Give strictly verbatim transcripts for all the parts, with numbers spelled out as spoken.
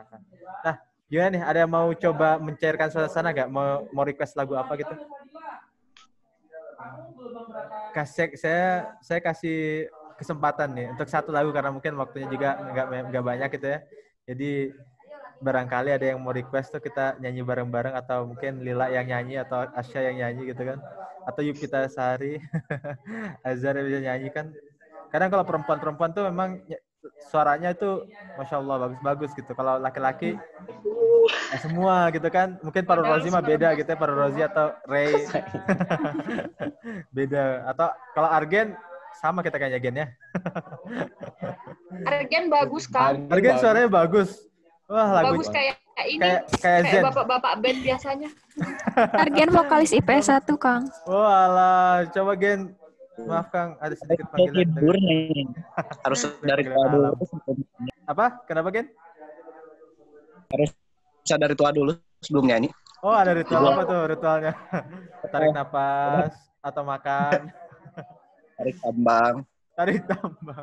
silakan. Nah, gimana nih? Ada yang mau coba mencairkan suasana nggak? Mau mau request lagu apa gitu? Kasih saya saya kasih kesempatan nih untuk satu lagu karena mungkin waktunya juga nggak nggak banyak gitu ya. Jadi barangkali ada yang mau request tuh kita nyanyi bareng-bareng atau mungkin Lila yang nyanyi atau Asya yang nyanyi gitu kan. Atau Yupita Sari, Azhar yang bisa nyanyi kan. Kadang kalau perempuan-perempuan tuh memang suaranya itu Masya Allah bagus-bagus gitu. Kalau laki-laki ya semua gitu kan. Mungkin Paru Rozi mah beda gitu ya. Paru Rozi atau Ray. Beda. Atau kalau Argen sama kita kayaknya Gen ya. Argen bagus kan? Argen suaranya bagus. Wah, lagu bagus kayak ini. Kayak kayak Zen. Bapak-bapak band biasanya. Argen vokalis I P S satu, Kang. Oh, alah. Coba Gen. Maaf Kang, ada sedikit panggilan. Tidur nih. Harus dari tua dulu. Apa? Kenapa Gen? Harus dari tua dulu sebelum nyanyi. Oh, ada ritual apa tuh ritualnya? Tarik napas atau makan? Tarik tambang. Tarik tambang.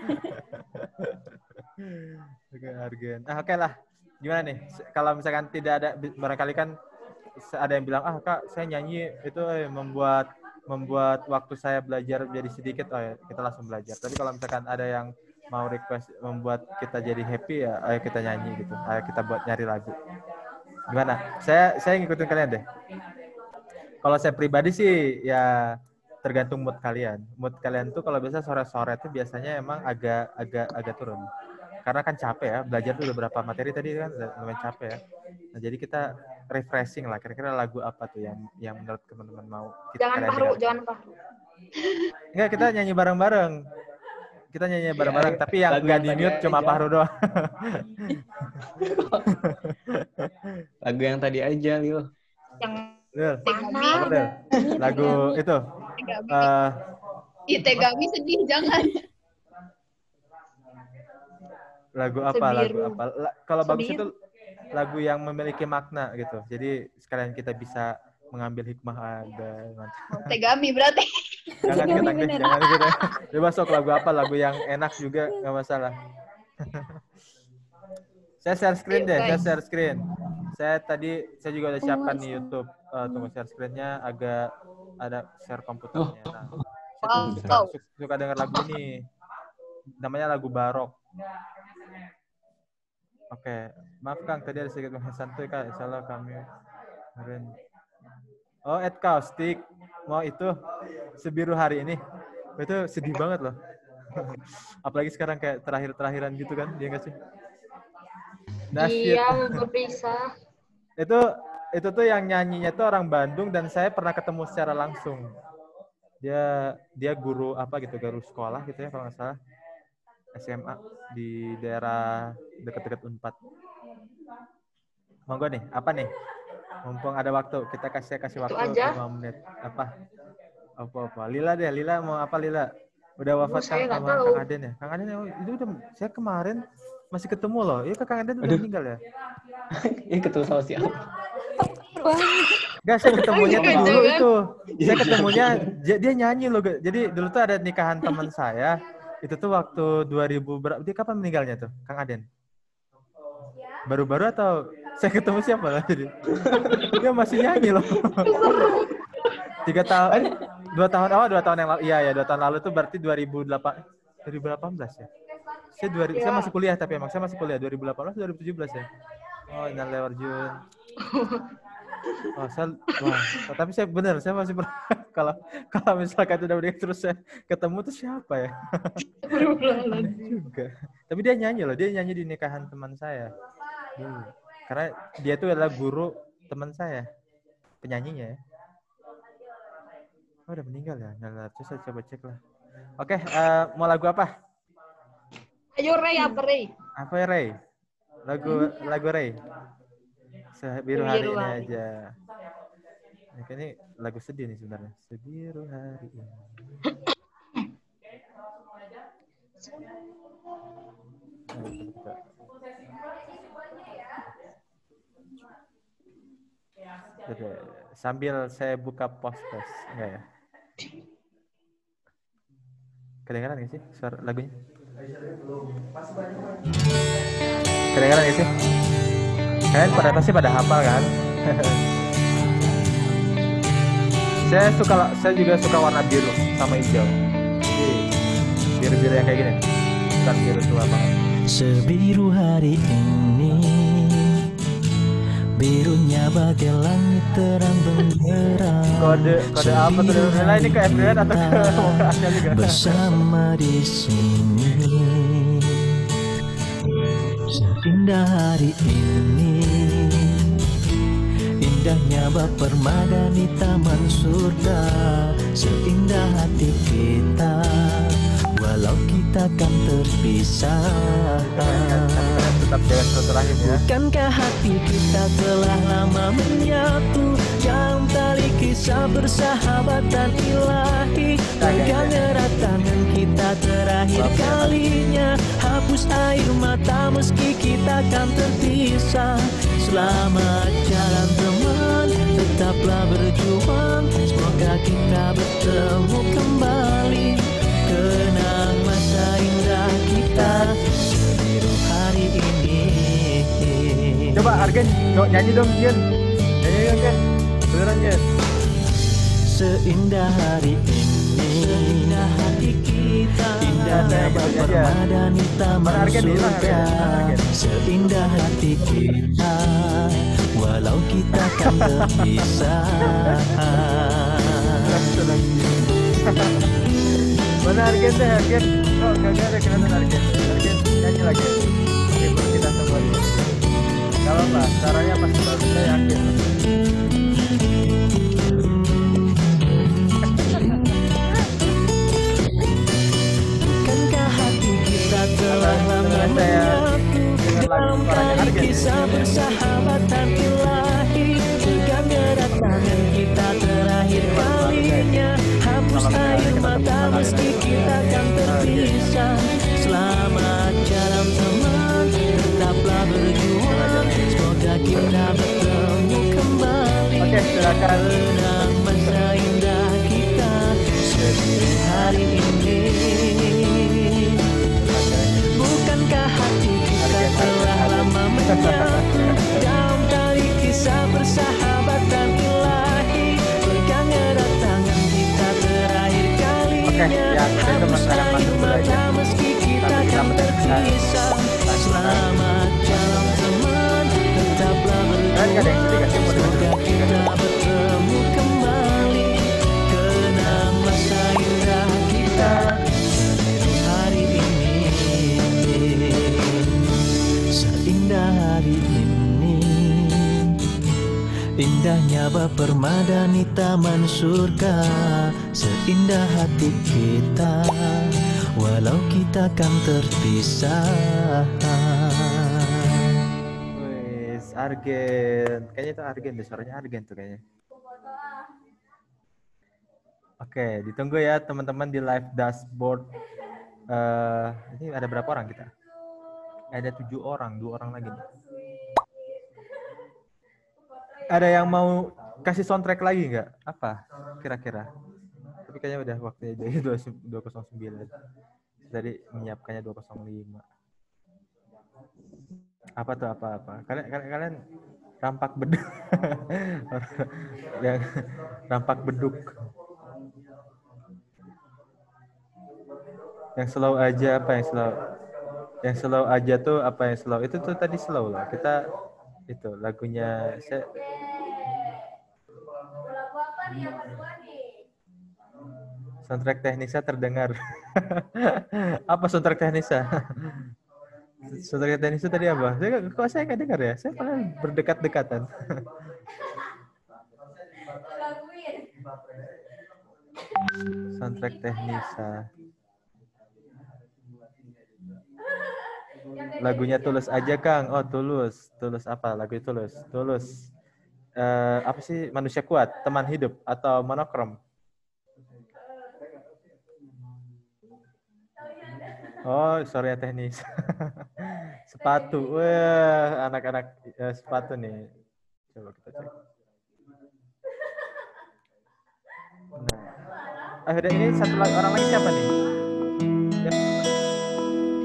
Oke, Argen. Ah, oke lah. Gimana nih? Kalau misalkan tidak ada, barangkali kan ada yang bilang, ah Kak, saya nyanyi itu eh, membuat membuat waktu saya belajar jadi sedikit. Oh ya, kita langsung belajar. Tapi kalau misalkan ada yang mau request membuat kita jadi happy ya, ayo kita nyanyi gitu. Ayo kita buat nyari lagu. Gimana? Saya saya ngikutin kalian deh. Kalau saya pribadi sih ya tergantung mood kalian. Mood kalian tuh kalau biasa sore-sore tuh biasanya emang agak agak agak turun. Karena kan capek ya, belajar tuh beberapa materi tadi kan lumayan capek ya. Nah, jadi kita refreshing lah. Kira-kira lagu apa tuh yang yang menurut teman-teman mau kita Jangan paru, jangan paru. Enggak, kita nyanyi bareng-bareng. Kita nyanyi bareng-bareng, ya, tapi yang enggak di mute cuma Pahru doang. Lagu yang tadi aja, Lil. Yang Lil. Tegami. Apa, Lil? Lagu itu. Tegami. Uh, Ih, Tegami sedih, jangan. Lagu apa? Sebiru. Lagu apa? La, kalau Sebiru. bagus itu lagu yang memiliki makna gitu. Jadi sekalian kita bisa mengambil hikmah ada. Tegami berarti. Jangan kita, jangan kita. Coba sok lagu apa? Lagu yang enak juga nggak masalah. Saya share screen deh, saya share screen. Saya tadi saya juga udah siapkan di YouTube. Uh, tunggu share screen-nya agak ada share komputernya. Nah, saya tuh suka, suka, suka dengar lagu ini. Namanya lagu barok. Oke, maaf Kang, tadi ada sedikit santuy Kak. Salah kami kemarin. Oh, Ed Caustic. Mau itu Sebiru Hari Ini. Itu sedih banget loh. Apalagi sekarang kayak terakhir-terakhiran gitu kan, dia nggak sih? Nasyid. Iya, berpisah. Itu itu tuh yang nyanyinya tuh orang Bandung dan saya pernah ketemu secara langsung. Dia dia guru apa gitu, guru sekolah gitu ya kalau nggak salah. S M A di daerah dekat-dekat Unpad. Monggo nih, apa nih? Mumpung ada waktu, kita kasih kasih waktu lima menit. Apa? Apa-apa. Lila deh, Lila mau apa Lila? Udah wafat Kang, sama Kang Aden ya? Kang Aden ya, itu udah saya kemarin masih ketemu loh. Iya Kang Aden udah Aduh. meninggal ya? Ini ketemu sama siapa? Enggak, saya ketemunya tuh dulu itu. Saya ketemunya, dia nyanyi loh. Jadi dulu tuh ada nikahan teman saya. Itu tuh waktu dua ribu berapa? Dia kapan meninggalnya tuh, Kang Aden? Baru-baru atau saya ketemu siapa lah jadi? Dia masih nyanyi loh. Tiga tahun, dua tahun, oh dua tahun yang lalu, iya ya dua tahun lalu tuh berarti dua ribu delapan belas ya. Saya dua ribu, ya. Saya masih kuliah tapi emang saya masih kuliah dua ribu delapan belas dua ribu tujuh belas ya. Oh Innal Warjun. Oh saya, wah, tapi saya benar saya masih pernah kalau kalau misalkan udah udah terus saya ketemu tuh siapa ya? juga. Tapi dia nyanyi loh, dia nyanyi di nikahan teman saya. Hmm. Karena dia tuh adalah guru teman saya, penyanyinya ya. Oh udah meninggal ya? Nah, terus saya coba cek lah. Oke, uh, mau lagu apa? Ayo Ray, apa Ray? Apa ya Ray? Lagu lagu Ray. Sebiru hari ini aja. Nah, ini lagu sedih nih sebenarnya. Sebiru hari ini. Oke, sambil saya buka post-post, enggak ya? Kedengaran nggak sih suara lagunya? Kedengaran gak sih? Kalian pada pasti pada hafal kan? Saya suka, saya juga suka warna biru sama hijau. Jadi biru-biru yang kayak gini, bukan biru tua banget. Sebiru hari ini, birunya bagai langit terang benderang. Kode kode apa tuh? Nilai ini ke F B N atau ke mukaannya juga? Bersama di sini, seindah hari ini, indahnya bab permadani taman surga, seindah hati kita, walau kita kan terpisah. Tetap jaga silaturahim ya. Bukankah hati kita telah lama menyatu dalam tali kisah persahabatan ilahi? Pegang erat tangan kita terakhir kalinya, hapus air mata meski kita kan terpisah. Selamat jalan teman, tetaplah berjuang, semoga kita bertemu kembali. Kenang masa indah kita sebiru hari ini. Coba Argen, coba nyanyi dong Gen. Nyanyi dong Gen. Beneran Gen. Seindah hari ini, seindah hati kita, indahnya permadani taman surga. Seindah hati kita, walau kita kan terpisah. Mana Argen deh Argen? Oh gak ada kelihatan Argen. Argen nyanyi lagi. Oke baru kita kembali. Gak apa-apa, caranya pasti bagus, saya yakin. Bukankah hati kita telah lama menyatu dalam tali kisah persahabatan ilahi? Pegang erat tangan kita terakhir kalinya, hapus air mata meski kita kan terpisah. Selamat jalan teman, tetaplah berjuang, semoga kita bertemu kembali. Oke, silakan. Kenang masa indah kita sebiru hari ini. Bukankah hati kita telah lama menyatu dalam tali kisah persahabatan ilahi? Pegang erat tangan kita terakhir kalinya, hapus air mata meski kita kan terpisah. Selamat jalan teman, tetaplah berjuang, semoga kita bertemu kembali. Kenang masa indah kita sebiru hari ini. Seindah hari ini, indahnya bab permadani taman surga, seindah hati kita, walau kita kan terpisah. Wis, Argen. Kayaknya itu Argen deh, suaranya Argen tuh kayaknya. Oke, ditunggu ya teman-teman di live dashboard. Eh, ini ada berapa orang kita? Ada tujuh orang, dua orang lagi nih. Ada yang mau kasih soundtrack lagi nggak? Apa kira-kira? Tapi kayaknya udah waktunya jadi dua nol sembilan. Tadi menyiapkannya dua nol lima. Apa tuh apa-apa? Kalian, kalian, kalian rampak beduk. Yang rampak beduk. Yang slow aja apa yang slow? Yang slow aja tuh apa yang slow? Itu tuh tadi slow lah. Kita itu lagunya saya soundtrack teknisnya terdengar. Apa soundtrack teknisnya? Soundtrack teknisnya tadi apa? Saya, kok saya nggak dengar ya? Saya malah berdekat-dekatan. Soundtrack teknisnya. Lagunya Tulus aja Kang. Oh Tulus. Tulus apa? Lagu Tulus. Tulus. Uh, apa sih? Manusia Kuat, Teman Hidup, atau Monokrom? Oh, sorry teknis. Sepatu. Wah, anak-anak uh, sepatu nih. Coba kita cek. Nah. Ah, udah ini satu lagi, orang lagi siapa nih? Ya.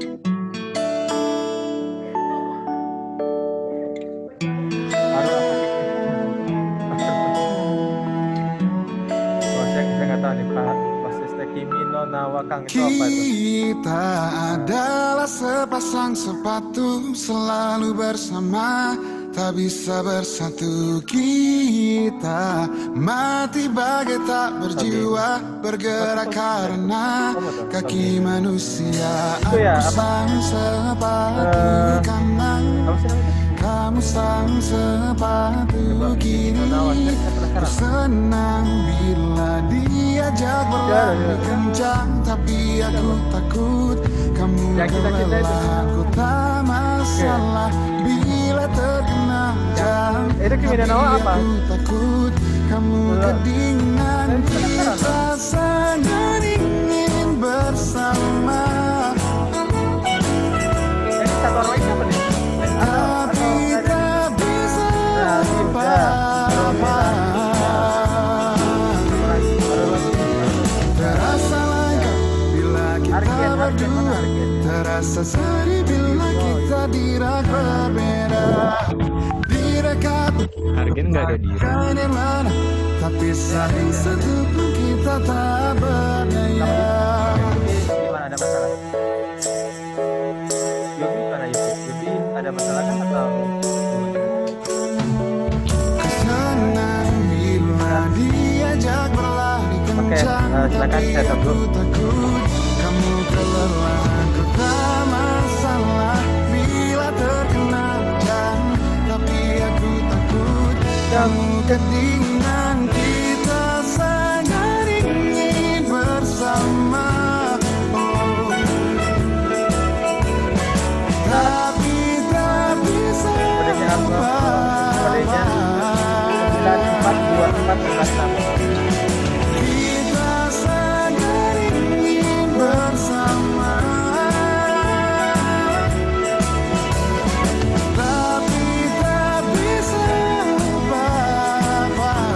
Nawa Kang itu apa itu? Kita adalah sepasang sepatu selalu bersama, tak bisa bersatu. Kita mati bagai tak berjiwa, bergerak karena kaki manusia. Itu ya, Aku apa? sang sepatu Eh, kanan, Apa sih namanya? kamu sang sepatu kiri. Nawa, saya penasaran. Senang bila diajak berlari kencang, tapi aku takut kamu Yang kita cintai itu. kelelahan. Ku tak masalah bila terkena jam, Itu Kimi dan tapi Nawa apa? aku takut kamu kedinginan. Kita sangat ingin bersama, Eh, satu orang lagi apa nih? Atau, tapi atau, tak bisa Nah, ini udah. apa-apa. Terasa langka bila kita Argen, Argen, mana berdua, Argen? terasa sedih bila kita dirak berbeda. Direkat Hargen nggak ada di bukan yang mana, tapi saling satu pun kita tak berdaya. Di mana ada masalah? Yobi mana Yobi? Yobi ada masalah kan atau? Senang bila diajak berlari kencang, eh, silakan, tapi saya stop aku dulu. takut kamu kelelahan. Ku tak masalah bila terkena jam, tapi aku takut kamu kedinginan. Kita sangat ingin bersama, oh. Tapi tak bisa Kodenya apa? Kodenya sembilan empat dua empat sembilan enam. kita sangat ingin bersama, tapi tak bisa apa-apa.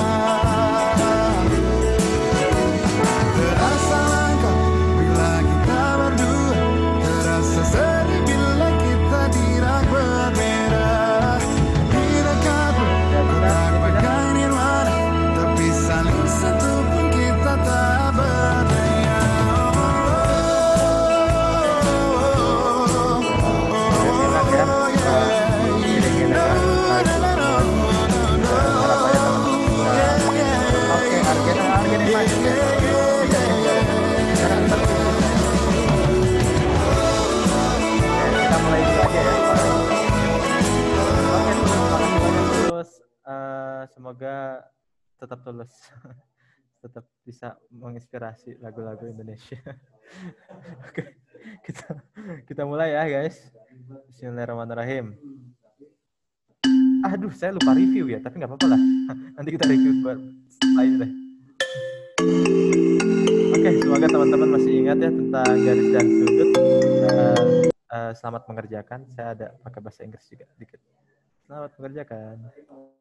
Terasa langka bila kita berdua, terasa sedih bila kita dirak berbeda. Dekat kotak bagai nirwana, tapi saling satu pun kita tak berdaya. Oke, Argen, Argen yang maju. Kita mulai dulu aja ya. Oke, terima kasih banyak terus. Eh, semoga tetap tulus, tetap bisa menginspirasi lagu-lagu Indonesia. Oke, kita kita mulai ya guys. Bismillahirrahmanirrahim. Aduh, saya lupa review ya, tapi nggak apa-apa lah. Nanti kita review buat setelah ini deh. Oke, semoga teman-teman masih ingat ya tentang garis dan sudut. Dan eh, selamat mengerjakan. Saya ada pakai bahasa Inggris juga dikit. Selamat mengerjakan.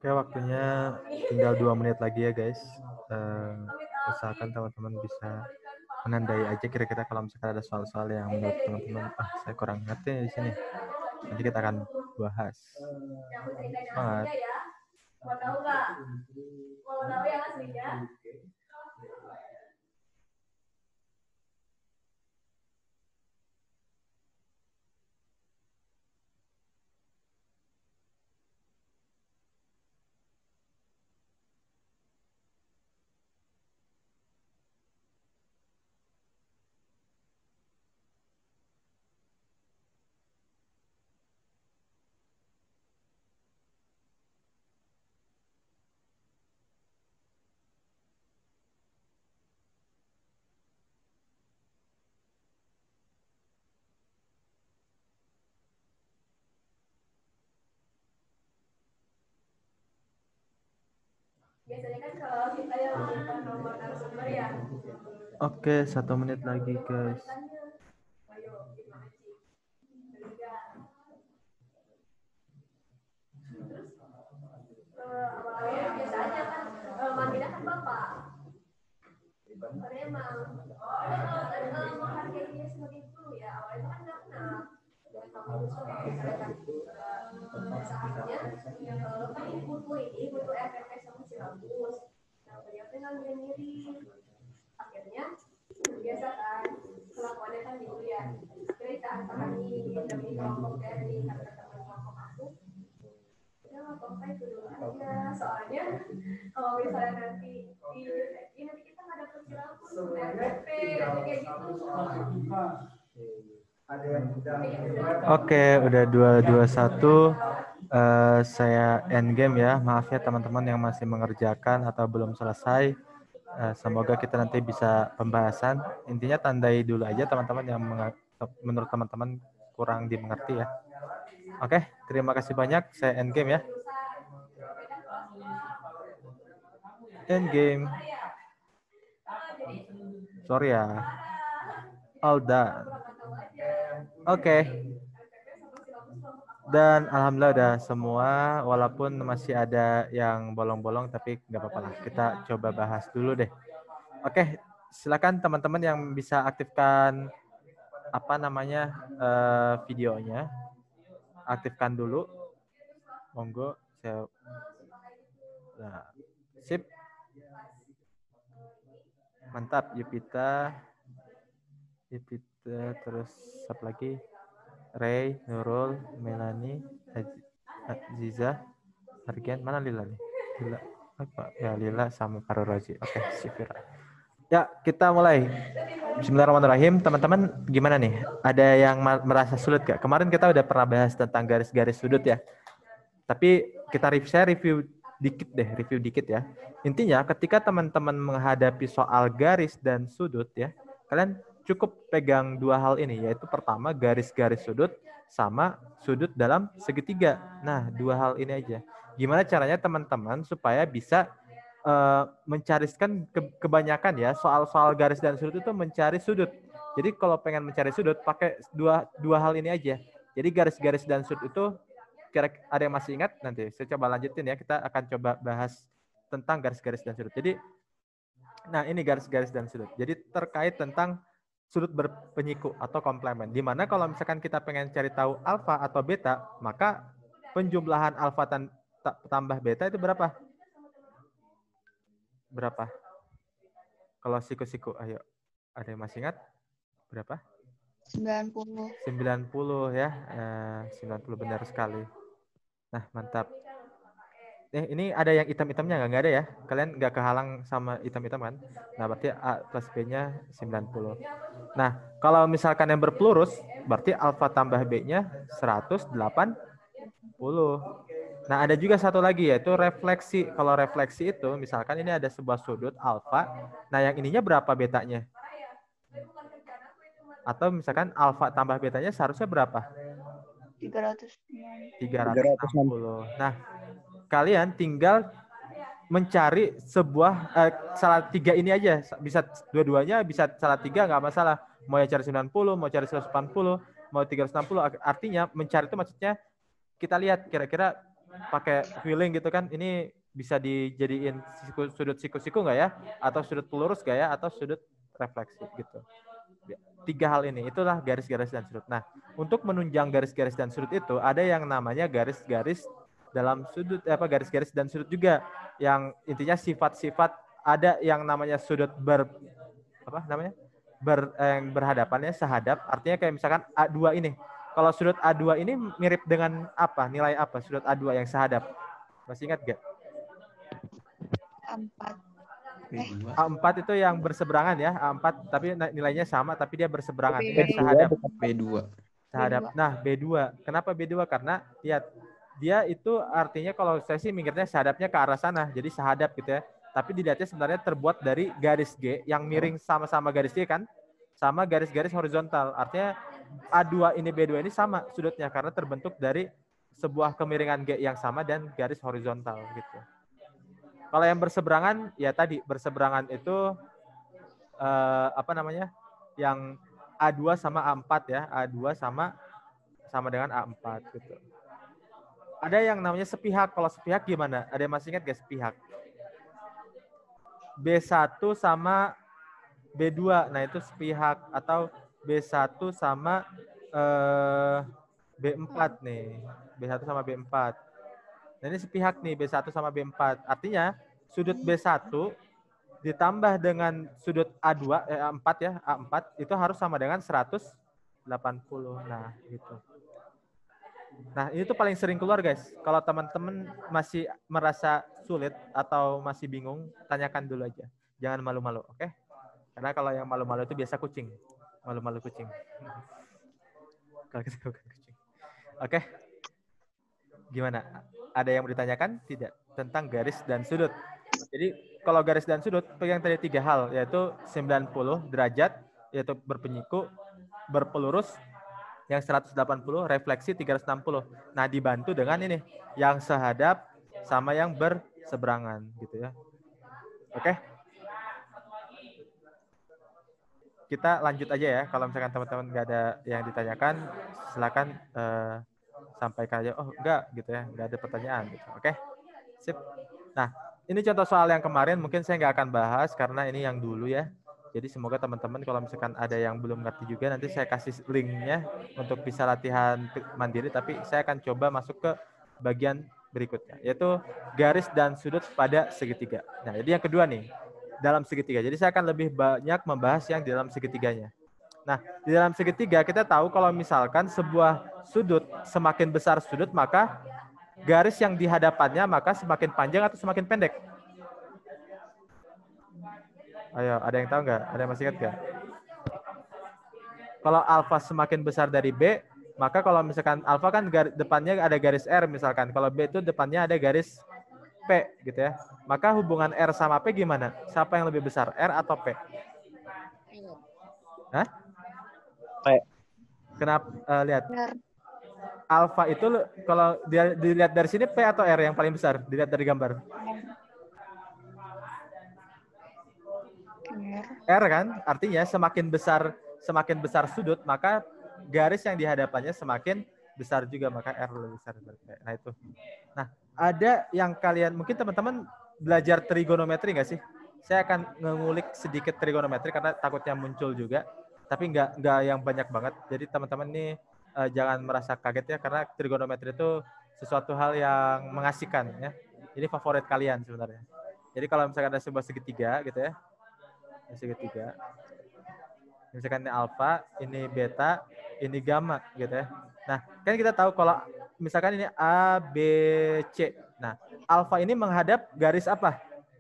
Oke, waktunya tinggal dua menit lagi ya guys. Eh, usahakan teman-teman bisa menandai aja kira-kira kalau misalkan ada soal-soal yang menurut teman-teman ah saya kurang ngerti di sini. Nanti kita akan bahas. Semangat. Mau tahu nggak? Mau tahu yang aslinya? Biasanya kan kalau kita yang meminta nomor narasumber ya. Oke, satu menit lagi guys. Awalnya biasa aja kan, manggilnya kan bapak. Karena emang menghargai dia sebagai guru ya. Awalnya kan nggak kenal. Dan kamu juga misalkan saatnya, kalau kan butuh ini butuh F F S sama silabus. Nah beliau tuh ngambil mirip. Akhirnya biasa kan kelakuannya kan gitu ya. Akhirnya kita antarain demi kelompok dari kata-kata kelompok aku. Ya nggak apa-apa itu dulu aja. Soalnya kalau misalnya nanti di ini nanti kita nggak dapet silabus, F F P, kayak gitu. Oke, udah dua dua satu. Uh, saya end game ya. Maaf ya teman-teman yang masih mengerjakan atau belum selesai. Uh, semoga kita nanti bisa pembahasan. Intinya tandai dulu aja teman-teman yang menurut teman-teman kurang dimengerti ya. Oke, terima kasih banyak. Saya end game ya. End game. Sorry ya. All done. Oke. Okay. Dan alhamdulillah udah semua, walaupun masih ada yang bolong-bolong, tapi nggak apa-apa lah. Kita coba bahas dulu deh. Oke, silakan teman-teman yang bisa aktifkan apa namanya uh, videonya, aktifkan dulu. Monggo, saya. Nah, sip. Mantap, Yupita, Yupita, terus siapa lagi? Ray, Nurul, Melani, Aziza, Argen, mana Lila nih? Lila, apa? Ya Lila sama Faru Rozi. Oke, Sifira. Ya, kita mulai. Bismillahirrahmanirrahim. Teman-teman, gimana nih? Ada yang merasa sulit gak? Kemarin kita udah pernah bahas tentang garis-garis sudut ya. Tapi kita review, saya review dikit deh, review dikit ya. Intinya, ketika teman-teman menghadapi soal garis dan sudut ya, kalian cukup pegang dua hal ini, yaitu pertama garis-garis sudut sama sudut dalam segitiga. Nah, dua hal ini aja. Gimana caranya teman-teman supaya bisa uh, mencariskan ke kebanyakan ya soal-soal garis dan sudut itu mencari sudut. Jadi kalau pengen mencari sudut pakai dua dua hal ini aja. Jadi garis-garis dan sudut itu kira ada yang masih ingat? Nanti saya coba lanjutin ya. Kita akan coba bahas tentang garis-garis dan sudut. Jadi nah, ini garis-garis dan sudut. Jadi terkait tentang sudut berpenyiku atau komplement. Di mana kalau misalkan kita pengen cari tahu alfa atau beta, maka penjumlahan alfa tambah beta itu berapa? Berapa? Kalau siku-siku, ayo. Ada yang masih ingat? Berapa? sembilan puluh. sembilan puluh ya. Eh, sembilan puluh benar sekali. Nah, mantap. Eh, ini ada yang hitam-hitamnya nggak? Nggak ada ya? Kalian nggak kehalang sama hitam-hitam kan? Nah, berarti A plus B-nya sembilan puluh. Nah, kalau misalkan yang berpelurus, berarti alfa tambah B-nya seratus delapan puluh. Nah, ada juga satu lagi yaitu refleksi. Kalau refleksi itu, misalkan ini ada sebuah sudut alfa. Nah, yang ininya berapa betanya? Atau misalkan alfa tambah betanya seharusnya berapa? tiga ratus. tiga ratus enam puluh. Nah, kalian tinggal mencari sebuah eh, salah tiga ini aja. Bisa dua-duanya, bisa salah tiga, nggak masalah. Mau yang cari sembilan puluh, mau cari seratus delapan puluh, mau tiga ratus enam puluh. Artinya mencari itu maksudnya kita lihat kira-kira pakai feeling gitu kan, ini bisa dijadiin siku, sudut siku-siku nggak ya? Atau sudut lurus nggak ya? Atau sudut refleksi gitu. Tiga hal ini, itulah garis-garis dan sudut. Nah, untuk menunjang garis-garis dan sudut itu, ada yang namanya garis-garis dalam sudut, apa garis-garis dan sudut juga. Yang intinya sifat-sifat, ada yang namanya sudut ber, apa namanya? Ber, yang berhadapannya sehadap, artinya kayak misalkan A dua ini. Kalau sudut A dua ini mirip dengan apa? Nilai apa? Sudut A dua yang sehadap. Masih ingat gak? Empat. A empat itu yang berseberangan ya, A empat tapi nilainya sama tapi dia berseberangan. B Dia sehadap. B dua. Sehadap. Nah, B dua. Kenapa B dua? Karena lihat, dia itu artinya kalau saya sih mikirnya sehadapnya ke arah sana. Jadi sehadap gitu ya. Tapi dilihatnya sebenarnya terbuat dari garis G yang miring sama-sama garis G kan, sama garis-garis horizontal. Artinya A dua ini B dua ini sama sudutnya karena terbentuk dari sebuah kemiringan G yang sama dan garis horizontal gitu. Kalau yang berseberangan ya tadi berseberangan itu eh, apa namanya? Yang A dua sama A empat ya, A dua sama sama dengan A empat gitu. Ada yang namanya sepihak. Kalau sepihak gimana? Ada yang masih ingat gak sepihak? B satu sama B dua. Nah, itu sepihak atau B satu sama eh, B empat nih. B satu sama B empat. Nah, ini sepihak nih B satu sama B empat. Artinya sudut B satu ditambah dengan sudut A dua, eh, A empat ya, A empat itu harus sama dengan seratus delapan puluh. Nah, gitu. Nah, ini tuh paling sering keluar, guys. Kalau teman-teman masih merasa sulit atau masih bingung, tanyakan dulu aja. Jangan malu-malu, oke? Okay? Karena kalau yang malu-malu itu biasa kucing. Malu-malu kucing. Kalau kita bukan kucing. Oke. Okay? Gimana? Ada yang mau ditanyakan? Tidak. Tentang garis dan sudut. Jadi, kalau garis dan sudut, pegang tadi tiga hal, yaitu sembilan puluh derajat, yaitu berpenyiku, berpelurus, yang seratus delapan puluh, refleksi tiga ratus enam puluh. Nah, dibantu dengan ini, yang sehadap sama yang berseberangan, gitu ya. Oke? Kita lanjut aja ya, kalau misalkan teman-teman nggak ada yang ditanyakan, silakan uh, sampaikan aja, oh enggak, gitu ya, nggak ada pertanyaan. Gitu. Oke? Sip. Nah, ini contoh soal yang kemarin, mungkin saya nggak akan bahas, karena ini yang dulu ya. Jadi semoga teman-teman kalau misalkan ada yang belum ngerti juga nanti saya kasih linknya untuk bisa latihan mandiri, tapi saya akan coba masuk ke bagian berikutnya, yaitu garis dan sudut pada segitiga. Nah, jadi yang kedua nih, dalam segitiga. Jadi saya akan lebih banyak membahas yang di dalam segitiganya. Nah, di dalam segitiga kita tahu kalau misalkan sebuah sudut semakin besar sudut, maka garis yang di hadapannya maka semakin panjang atau semakin pendek? Ayo, ada yang tahu nggak? Ada yang masih ingat nggak? Kalau alfa semakin besar dari B, maka kalau misalkan alfa kan garis, depannya ada garis R misalkan. Kalau B itu depannya ada garis P gitu ya. Maka hubungan R sama P gimana? Siapa yang lebih besar, R atau P? Hah? P. Kenapa? Uh, lihat. R. Alfa itu kalau dia dilihat dari sini P atau R yang paling besar? Dilihat dari gambar. R kan, artinya semakin besar semakin besar sudut, maka garis yang di hadapannya semakin besar juga, maka R lebih besar. Nah itu. Nah, ada yang kalian, mungkin teman-teman belajar trigonometri nggak sih? Saya akan mengulik sedikit trigonometri karena takutnya muncul juga, tapi nggak nggak yang banyak banget. Jadi teman-teman ini uh, jangan merasa kaget ya, karena trigonometri itu sesuatu hal yang mengasihkan ya. Ini favorit kalian sebenarnya. Jadi kalau misalkan ada sebuah segitiga gitu ya, segitiga. Misalkan ini alfa, ini beta, ini gamma gitu ya. Nah, kan kita tahu kalau misalkan ini A, B, C. Nah, alfa ini menghadap garis apa?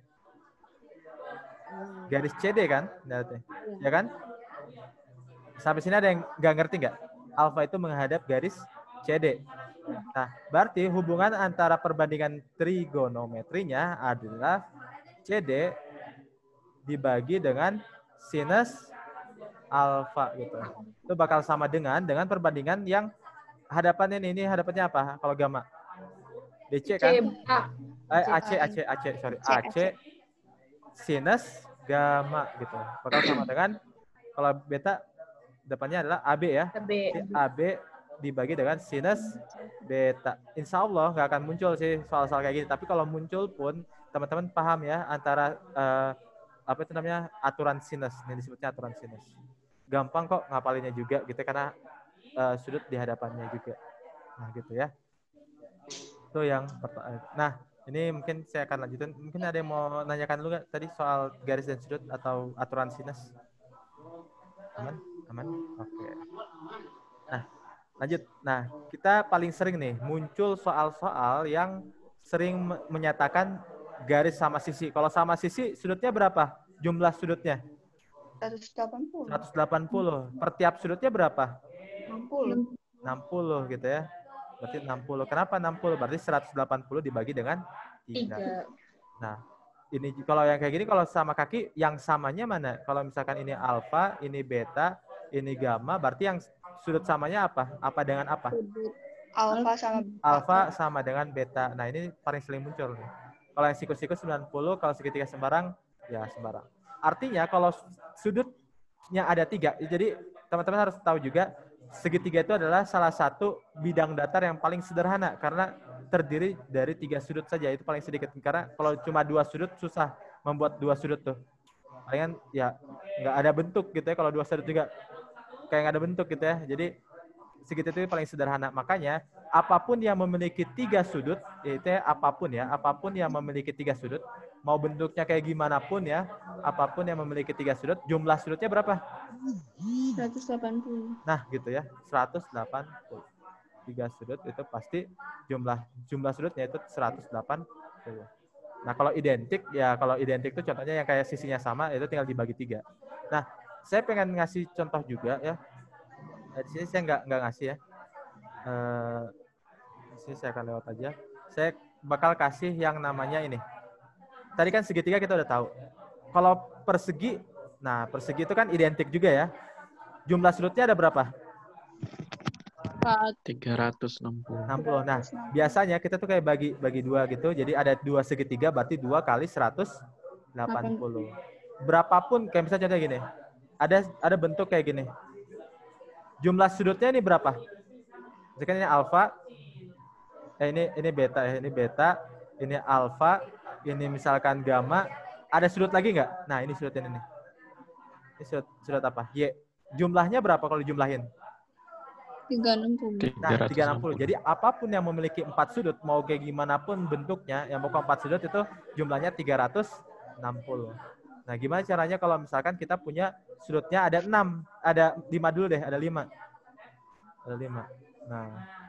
Garis C D kan? Ya kan? Sampai sini ada yang nggak ngerti nggak? Alfa itu menghadap garis C D. Nah, berarti hubungan antara perbandingan trigonometrinya adalah C D dibagi dengan sinus alfa gitu. Itu bakal sama dengan dengan perbandingan yang hadapannya ini, ini hadapannya apa? Kalau gamma? D C kan? Eh, A C, A C, A C, sorry. A C sinus gamma gitu. Bakal sama dengan kalau beta depannya adalah A B ya. A B dibagi dengan sinus beta. Insya Allah nggak akan muncul sih soal-soal kayak gini. Tapi kalau muncul pun teman-teman paham ya antara uh, apa itu namanya aturan sinus. Ini disebutnya aturan sinus. Gampang kok ngapalinnya juga gitu karena uh, sudut di hadapannya juga. Nah gitu ya. Itu yang pertama. Nah ini mungkin saya akan lanjutin. Mungkin ada yang mau nanyakan dulu nggak tadi soal garis dan sudut atau aturan sinus? Aman? Aman? Oke. Nah, lanjut. Nah, kita paling sering nih muncul soal-soal yang sering menyatakan garis sama sisi. Kalau sama sisi, sudutnya berapa? Jumlah sudutnya? seratus delapan puluh. seratus delapan puluh. Per tiap sudutnya berapa? enam puluh. enam puluh gitu ya. Berarti enam puluh. Kenapa enam puluh? Berarti seratus delapan puluh dibagi dengan tiga. Nah, ini kalau yang kayak gini kalau sama kaki yang samanya mana? Kalau misalkan ini alfa, ini beta, ini gamma, berarti yang sudut samanya apa? Apa dengan apa? Alfa sama beta. Alfa sama dengan beta. Nah, ini paling sering muncul nih. Kalau yang sikus-sikus sembilan puluh, kalau segitiga sembarang, ya sembarang. Artinya kalau sudutnya ada tiga, jadi teman-teman harus tahu juga segitiga itu adalah salah satu bidang datar yang paling sederhana karena terdiri dari tiga sudut saja, itu paling sedikit. Karena kalau cuma dua sudut susah membuat dua sudut tuh. Palingan ya nggak ada bentuk gitu ya, kalau dua sudut juga kayak nggak ada bentuk gitu ya. Jadi segitu itu paling sederhana. Makanya apapun yang memiliki tiga sudut, yaitu ya, apapun ya, apapun yang memiliki tiga sudut, mau bentuknya kayak gimana pun ya, apapun yang memiliki tiga sudut, jumlah sudutnya berapa? seratus delapan puluh. Nah gitu ya, seratus delapan puluh. Tiga sudut itu pasti jumlah jumlah sudutnya itu seratus delapan puluh. Nah kalau identik ya, kalau identik itu contohnya yang kayak sisinya sama itu tinggal dibagi tiga. Nah saya pengen ngasih contoh juga ya. Nah, di sini saya nggak nggak ngasih ya. Uh, di sini saya akan lewat aja. Saya bakal kasih yang namanya ini. Tadi kan segitiga kita udah tahu. Kalau persegi, nah persegi itu kan identik juga ya. Jumlah sudutnya ada berapa? tiga ratus enam puluh. enam puluh. Nah, biasanya kita tuh kayak bagi bagi dua gitu. Jadi ada dua segitiga berarti dua kali seratus delapan puluh. Berapapun kayak misalnya contoh gini. Ada ada bentuk kayak gini. Jumlah sudutnya ini berapa? Misalkan ini alfa. Eh ini ini beta ya, ini beta, ini alfa, ini misalkan gamma. Ada sudut lagi nggak? Nah, ini sudut ini nih. Ini sudut, sudut apa? Y. Jumlahnya berapa kalau dijumlahin? tiga ratus enam puluh. Nah, tiga ratus enam puluh. Jadi apapun yang memiliki empat sudut, mau kayak gimana pun bentuknya, yang mau empat sudut itu jumlahnya tiga ratus enam puluh. Nah, gimana caranya kalau misalkan kita punya sudutnya ada enam, ada lima dulu deh, ada lima. Ada lima. Nah.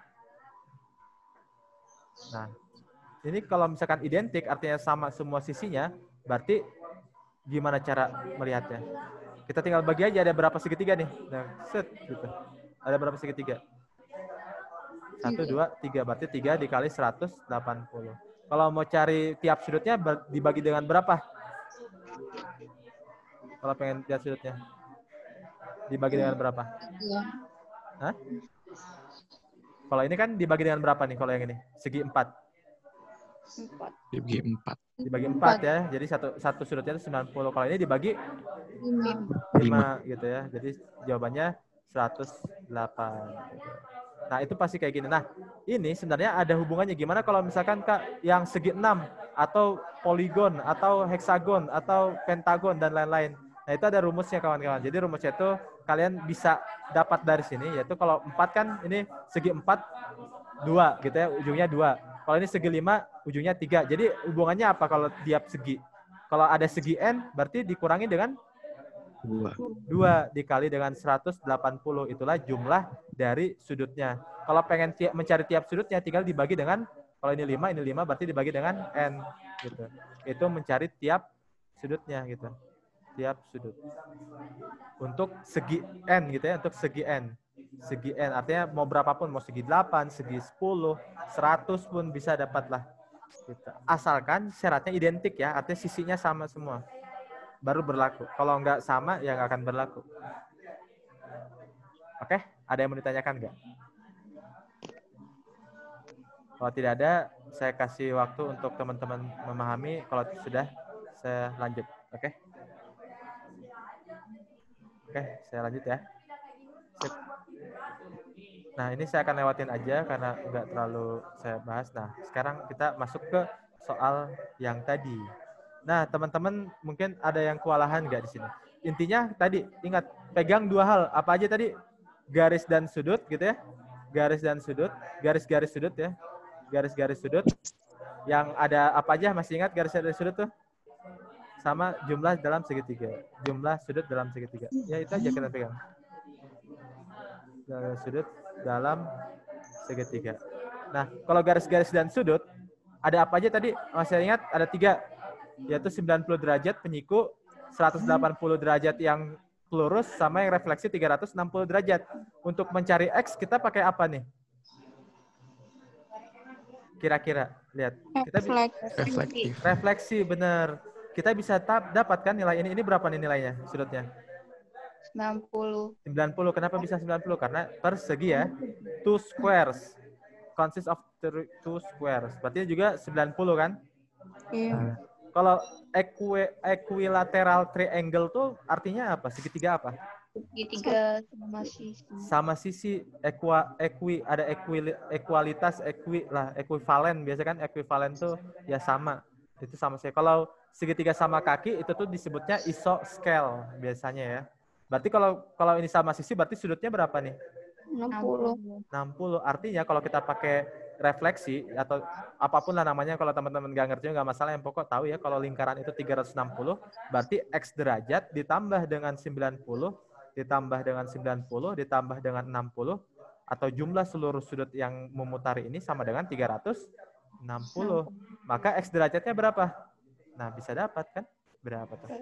Nah, ini kalau misalkan identik artinya sama semua sisinya, berarti gimana cara melihatnya? Kita tinggal bagi aja ada berapa segitiga nih. Nah, set gitu. Ada berapa segitiga? Satu, dua, tiga. Berarti tiga dikali seratus delapan puluh. Kalau mau cari tiap sudutnya dibagi dengan berapa? Kalau pengen lihat sudutnya. Dibagi dengan berapa? Hah? Kalau ini kan dibagi dengan berapa nih kalau yang ini? Segi empat. Empat. Dibagi empat. Dibagi empat ya. Jadi satu satu sudutnya itu sembilan puluh. Kalau ini dibagi lima gitu ya. Jadi jawabannya seratus delapan. Nah, itu pasti kayak gini. Nah, ini sebenarnya ada hubungannya. Gimana kalau misalkan Kak yang segi enam atau poligon atau heksagon atau pentagon dan lain-lain. Nah, itu ada rumusnya kawan-kawan. Jadi rumusnya itu kalian bisa dapat dari sini, yaitu kalau empat kan ini segi empat, dua gitu ya, ujungnya dua. Kalau ini segi lima, ujungnya tiga. Jadi hubungannya apa kalau tiap segi? Kalau ada segi N, berarti dikurangi dengan Dua. dua dikali dengan seratus delapan puluh. Itulah jumlah dari sudutnya. Kalau pengen ti- mencari tiap sudutnya, tinggal dibagi dengan, kalau ini lima, ini lima, berarti dibagi dengan N. Gitu. Itu mencari tiap sudutnya gitu. Tiap sudut. Untuk segi N gitu ya, untuk segi N. Segi N, artinya mau berapapun, mau segi delapan, segi sepuluh, seratus pun bisa dapatlah. Gitu. Asalkan syaratnya identik ya, artinya sisinya sama semua. Baru berlaku. Kalau nggak sama, ya nggak akan berlaku. Oke, ada yang mau ditanyakan nggak? Kalau tidak ada, saya kasih waktu untuk teman-teman memahami. Kalau sudah, saya lanjut. Oke? Oke, saya lanjut ya. Sip. Nah, ini saya akan lewatin aja karena nggak terlalu saya bahas. Nah, sekarang kita masuk ke soal yang tadi. Nah, teman-teman mungkin ada yang kewalahan nggak di sini? Intinya tadi, ingat, pegang dua hal. Apa aja tadi? Garis dan sudut gitu ya. Garis dan sudut. Garis-garis sudut ya. Garis-garis sudut. Yang ada apa aja? Masih ingat garis dan sudut tuh? Sama jumlah dalam segitiga. Jumlah sudut dalam segitiga. Ya, itu aja kita pegang. Garis sudut dalam segitiga. Nah, kalau garis-garis dan sudut, ada apa aja tadi? Masih ingat? Ada tiga, yaitu sembilan puluh derajat penyiku, seratus delapan puluh derajat yang lurus, sama yang refleksi tiga ratus enam puluh derajat. Untuk mencari X, kita pakai apa nih? Kira-kira, lihat. Kita Refleksi. refleksi, benar. Kita bisa dapatkan nilai ini. Ini berapa nih nilainya, sudutnya? sembilan puluh. sembilan puluh. Kenapa bisa sembilan puluh? Karena persegi ya. Two squares. Consists of two squares. Berarti juga sembilan puluh kan? Iya. Nah, kalau equi, equilateral triangle tuh artinya apa? Segitiga apa? Segitiga sama sisi. Sama sisi, equa, equi, ada equi, equalitas, equi lah, equivalen. Biasa kan equivalen tuh ya sama. Itu sama sih. Kalau segitiga sama kaki itu tuh disebutnya isoscale biasanya ya. Berarti kalau kalau ini sama sisi berarti sudutnya berapa nih? enam puluh. enam puluh. Artinya kalau kita pakai refleksi atau apapun lah namanya, kalau teman-teman nggak ngerti nggak masalah, yang pokok tahu ya kalau lingkaran itu tiga ratus enam puluh, berarti X derajat ditambah dengan sembilan puluh, ditambah dengan sembilan puluh, ditambah dengan enam puluh, atau jumlah seluruh sudut yang memutari ini sama dengan tiga ratus enam puluh. Maka X derajatnya berapa? Nah, bisa dapat kan? Berapa tuh?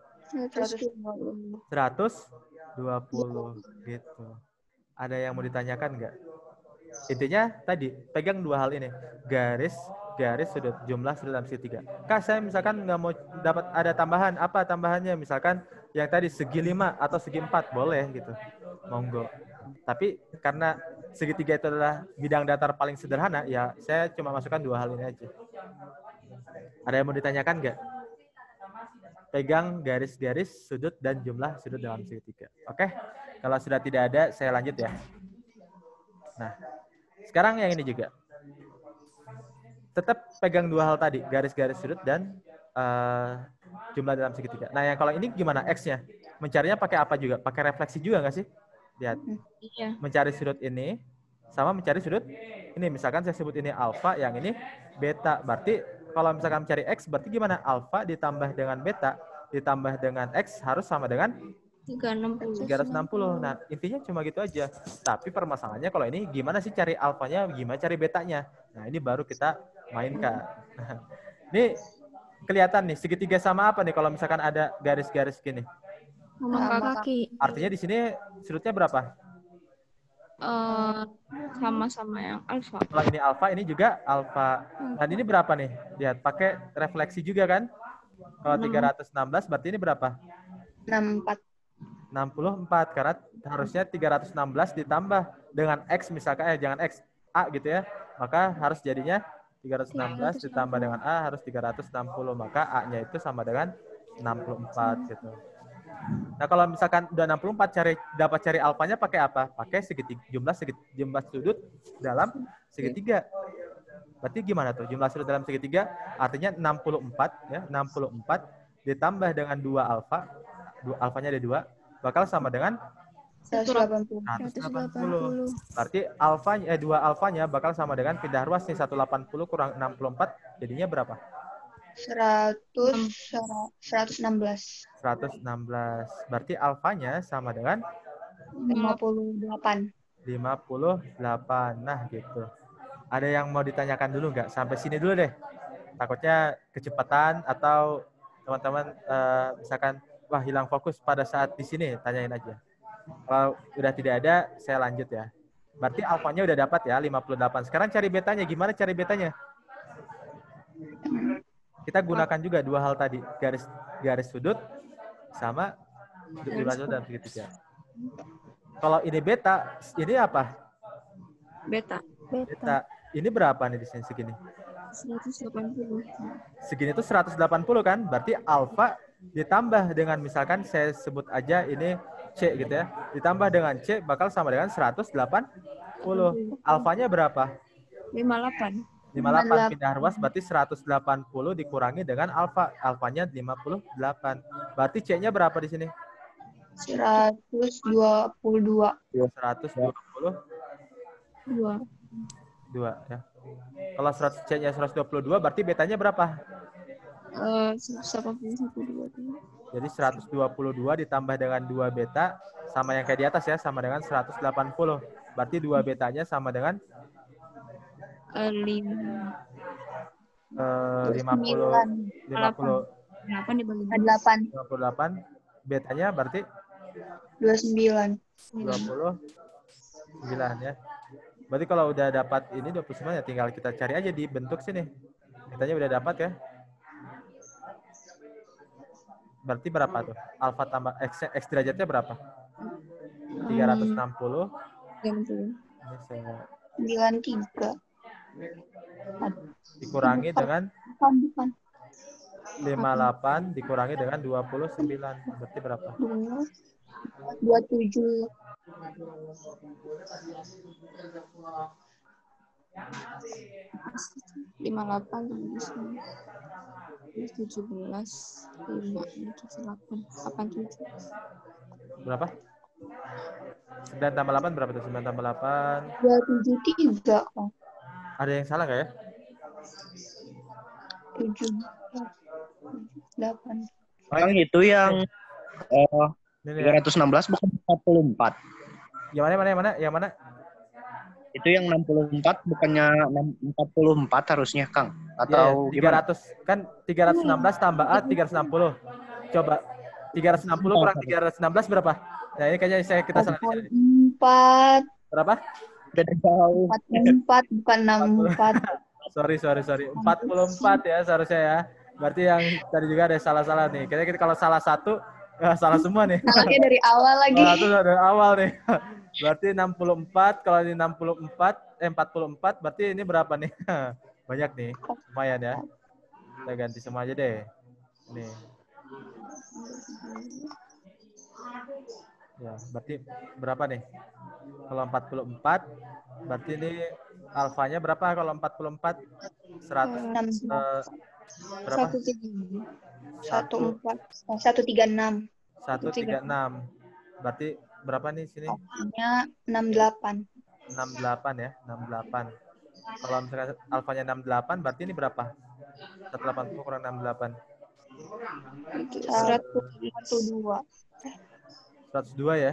seratus dua puluh gitu. Ada yang mau ditanyakan nggak? Intinya tadi, pegang dua hal ini. Garis, garis sudut, jumlah sudut dalam segitiga. Kak, saya misalkan nggak mau dapat ada tambahan. Apa tambahannya? Misalkan yang tadi segi lima atau segi empat, boleh gitu. Monggo. Tapi karena segitiga itu adalah bidang datar paling sederhana, ya saya cuma masukkan dua hal ini aja. Ada yang mau ditanyakan nggak? Pegang garis-garis sudut dan jumlah sudut dalam segitiga. Oke? Kalau sudah tidak ada, saya lanjut ya. Nah, sekarang yang ini juga. Tetap pegang dua hal tadi, garis-garis sudut dan uh, jumlah dalam segitiga. Nah, yang kalau ini gimana X-nya? Mencarinya pakai apa juga? Pakai refleksi juga nggak sih? Lihat. Iya. Mencari sudut ini sama mencari sudut ini. Misalkan saya sebut ini alfa, yang ini beta. Berarti kalau misalkan mencari X, berarti gimana? Alfa ditambah dengan beta ditambah dengan X harus sama dengan tiga ratus enam puluh. Nah, intinya cuma gitu aja. Tapi permasalahannya kalau ini gimana sih cari alfanya, gimana cari betanya? Nah, ini baru kita mainkan. Ini kelihatan nih, segitiga sama apa nih kalau misalkan ada garis-garis gini? Sama kaki. Artinya di sini sudutnya berapa? Eh, sama-sama yang alfa. Kalau ini alfa, ini juga alfa. Dan ini berapa nih? Lihat, pakai refleksi juga kan? Kalau tiga ratus enam belas berarti ini berapa? enam puluh empat. enam puluh empat, karena harusnya tiga ratus enam belas ditambah dengan X misalkan, eh jangan X, A gitu ya. Maka harus jadinya tiga ratus enam belas ditambah dengan A harus tiga ratus enam puluh. Maka A-nya itu sama dengan enam puluh empat gitu. Nah, kalau misalkan udah enam puluh empat, cari dapat cari alfanya pakai apa? Pakai segitiga, jumlah segitiga, jumlah sudut dalam segitiga. Berarti gimana tuh? Jumlah sudut dalam segitiga artinya enam puluh empat ya, enam puluh empat ditambah dengan dua alfa. Dua alfanya ada dua, bakal sama dengan seratus delapan puluh. seratus delapan puluh. Berarti alfanya eh dua alfanya bakal sama dengan pindah ruas nih, seratus delapan puluh kurang enam puluh empat jadinya berapa? seratus, seratus enam belas. seratus enam belas. Berarti alfanya sama dengan lima puluh delapan. lima puluh delapan. Nah, gitu. Ada yang mau ditanyakan dulu nggak? Sampai sini dulu deh. Takutnya kecepatan atau teman-teman uh, misalkan wah hilang fokus pada saat di sini, tanyain aja. Kalau udah tidak ada, saya lanjut ya. Berarti alfanya udah dapat ya, lima puluh delapan. Sekarang cari betanya. Gimana cari betanya? Kita gunakan juga dua hal tadi, garis garis sudut sama jumlah sudut dalam segitiga. Kalau ini beta, ini apa? Beta. Beta. Ini berapa nih di sini segini? seratus delapan puluh. Segini tuh seratus delapan puluh kan? Berarti alfa ditambah dengan misalkan saya sebut aja ini C gitu ya. Ditambah dengan C bakal sama dengan seratus delapan puluh. Alfanya berapa? lima puluh delapan. lima puluh delapan pindah ruas berarti seratus delapan puluh dikurangi dengan alfa. Alfanya lima puluh delapan. Berarti C-nya berapa di sini? seratus dua puluh dua. seratus dua puluh dua. dua ya. Kalau seratus C-nya seratus dua puluh dua berarti betanya berapa? Eh, seratus delapan puluh satu dua. Jadi seratus dua puluh dua ditambah dengan dua beta sama yang kayak di atas ya, sama dengan seratus delapan puluh. Berarti dua betanya sama dengan Eh, lima. eh, lima puluh lima puluh delapan dibagi delapan. lima puluh delapan. Betanya berarti dua puluh sembilan. dua puluh sembilan ya. Berarti kalau udah dapat ini dua puluh sembilan ya tinggal kita cari aja di bentuk sini. Betanya udah dapat ya. Berarti berapa tuh? Alfa tambah X, X derajatnya berapa? tiga ratus enam puluh. enam puluh. Ini saya sembilan puluh tiga. dikurangi dengan Bukan, bukan. lima puluh delapan dikurangi dengan dua puluh sembilan. Berarti berapa? dua puluh tujuh. lima puluh delapan tujuh belas lima tujuh delapan delapan tujuh. Berapa? sembilan tambah delapan berapa tuh? sembilan tambah delapan. dua puluh tujuh tiga. Oh. Ada yang salah nggak ya? tujuh. delapan. Yang itu yang eh, Ini tiga ya. ratus enam belas bukan empat puluh empat. Yang mana, yang mana, yang mana? Yang mana? Itu yang enam puluh empat bukannya empat puluh empat harusnya, Kang? Atau Iya, tiga gimana? ratus. Kan tiga ratus enam belas tambah A, tiga ratus enam puluh. Coba. tiga ratus enam puluh kurang tiga ratus enam belas berapa? Nah, ini kayaknya saya kita salah. empat. Berapa? Udah jauh. empat puluh empat bukan enam puluh empat. Sorry, sorry, sorry. empat puluh empat ya seharusnya ya. Berarti yang tadi juga ada salah-salah nih. Kayaknya kalau salah satu, ya salah semua nih. Salahnya dari awal lagi. Salah satu dari awal nih. Berarti enam puluh empat, kalau ini enam puluh empat, eh empat puluh empat, berarti ini berapa nih? Banyak nih. Lumayan ya. Kita ganti semua aja deh. Nih. Ya, berarti berapa nih? Kalau empat puluh empat, berarti ini alfanya berapa kalau empat puluh empat? seratus. enam Eh, berapa? Satu tiga. satu empat satu tiga enam. seratus tiga puluh enam. Berarti berapa nih sini? Alfanya enam puluh delapan. enam puluh delapan ya, enam puluh delapan. Kalau misalnya alfanya enam puluh delapan, berarti ini berapa? seratus delapan puluh kurang enam puluh delapan. seratus dua. seratus dua ya?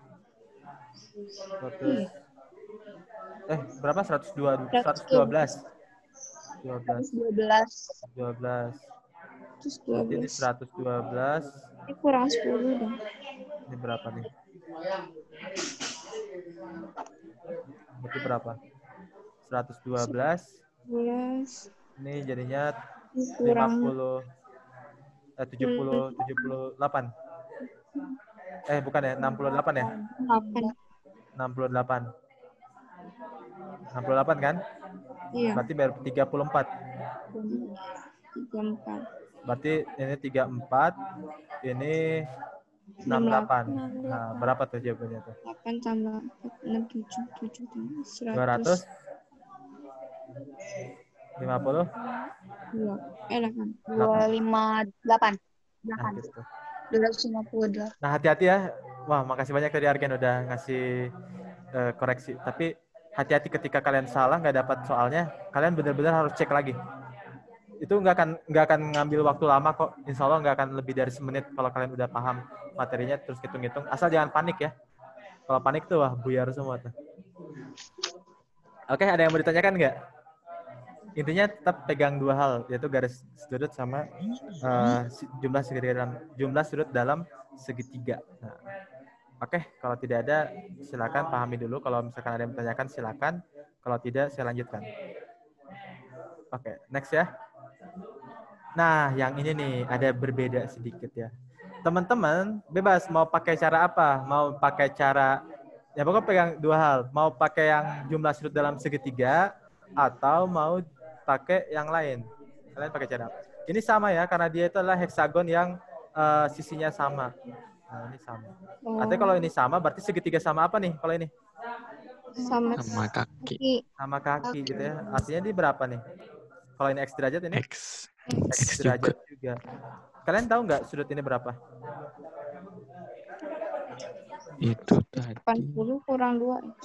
seratus. Eh, berapa? seratus dua, seratus dua belas. dua belas. dua belas. dua belas. Terus dua Berarti ini belas. seratus dua belas. Ini kurang sepuluh dong. Ini berapa nih? Berarti berapa? seratus dua belas. Belas. Ini jadinya Ini lima kurang puluh. Eh, tujuh puluh, tujuh puluh delapan. Eh, bukan ya, enam puluh delapan ya? delapan. enam puluh delapan. enam puluh delapan kan? Iya. Berarti biar tiga puluh empat. Tiga empat. Berarti ini tiga puluh empat, ini enam puluh delapan. Nah, berapa tuh jawabannya tuh? Delapan tambah enam tujuh tujuh dua ratus lima puluh. dua. Eh delapan. dua lima delapan. Nah, delapan. gitu. dua ratus lima puluh delapan. Nah, hati-hati ya. Wah, makasih banyak tadi Argen udah ngasih eh, koreksi. Tapi hati-hati ketika kalian salah nggak dapat soalnya, kalian benar-benar harus cek lagi. Itu nggak akan nggak akan ngambil waktu lama kok. Insya Allah nggak akan lebih dari semenit kalau kalian udah paham materinya terus hitung-hitung. Asal jangan panik ya. Kalau panik tuh wah buyar semua tuh. Oke, ada yang mau ditanyakan nggak? Intinya tetap pegang dua hal, yaitu garis sudut sama uh, jumlah segitiga dalam jumlah sudut dalam segitiga. Nah, oke, kalau tidak ada silakan pahami dulu. Kalau misalkan ada yang bertanyakan silakan. Kalau tidak saya lanjutkan. Oke, next ya. Nah, yang ini nih ada berbeda sedikit ya. Teman-teman bebas mau pakai cara apa? Mau pakai cara ya pokoknya pegang dua hal. Mau pakai yang jumlah sudut dalam segitiga atau mau pakai yang lain. Kalian pakai cara apa? Ini sama ya, karena dia itu adalah heksagon yang uh, sisinya sama. Nah, ini sama. Oh. Artinya kalau ini sama, berarti segitiga sama apa nih? Kalau ini? Sama Sama kaki. kaki. sama kaki gitu ya. Artinya ini berapa nih? Kalau ini X derajat ini X. X X juga. derajat juga. Kalian tahu nggak sudut ini berapa? Itu tadi. delapan puluh kurang dua X.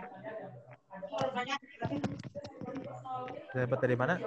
Dapat dari mana?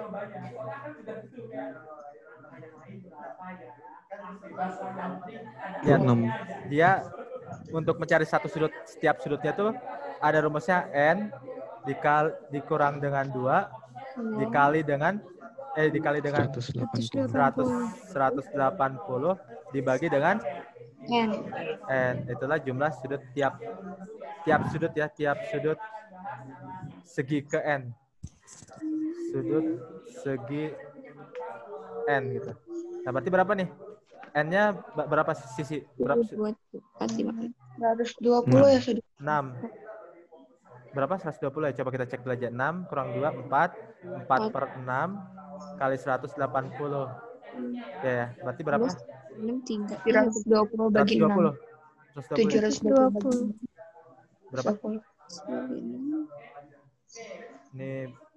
Lihat, enam. dia untuk mencari satu sudut, setiap sudutnya tuh ada rumusnya N dikal, dikurang dengan dua dikali dengan eh dikali dengan seratus delapan puluh. seratus, seratus delapan puluh dibagi dengan N. N. Itulah jumlah sudut tiap tiap sudut ya, tiap sudut segi ke N. Sudut segi N gitu. Nah, berarti berapa nih? N-nya berapa sisi? Berapa? dua, empat, lima. seratus dua puluh ya sudah. enam. Berapa? seratus dua puluh ya. Coba kita cek dulu aja. enam kurang dua, empat. empat per enam kali seratus delapan puluh. Ya, ya. Berarti berapa? enam, tiga. seratus dua puluh bagi seratus dua enam. puluh. tujuh ratus dua puluh. Berapa? sembilan. Ini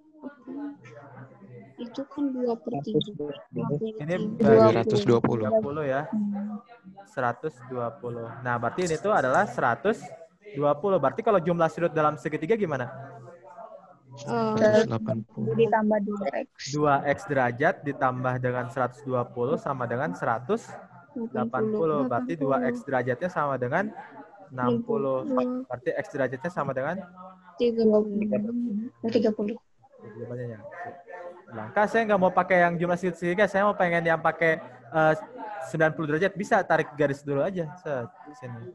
Itu kan dua per tiga. ini dua ratus dua puluh. dua puluh ya. seratus dua puluh. Nah, berarti ini tuh adalah seratus dua puluh. Berarti kalau jumlah sudut dalam segitiga gimana? seratus delapan puluh. Ditambah dua X. dua X derajat ditambah dengan seratus dua puluh sama dengan seratus delapan puluh. Berarti dua X derajatnya sama dengan enam puluh. Berarti X derajatnya sama dengan tiga tiga puluh. jawabannya ya. Langkah saya nggak mau pakai yang jumlah segitiga, saya mau pengen yang pakai uh, sembilan puluh derajat. Bisa tarik garis dulu aja. Set, sini.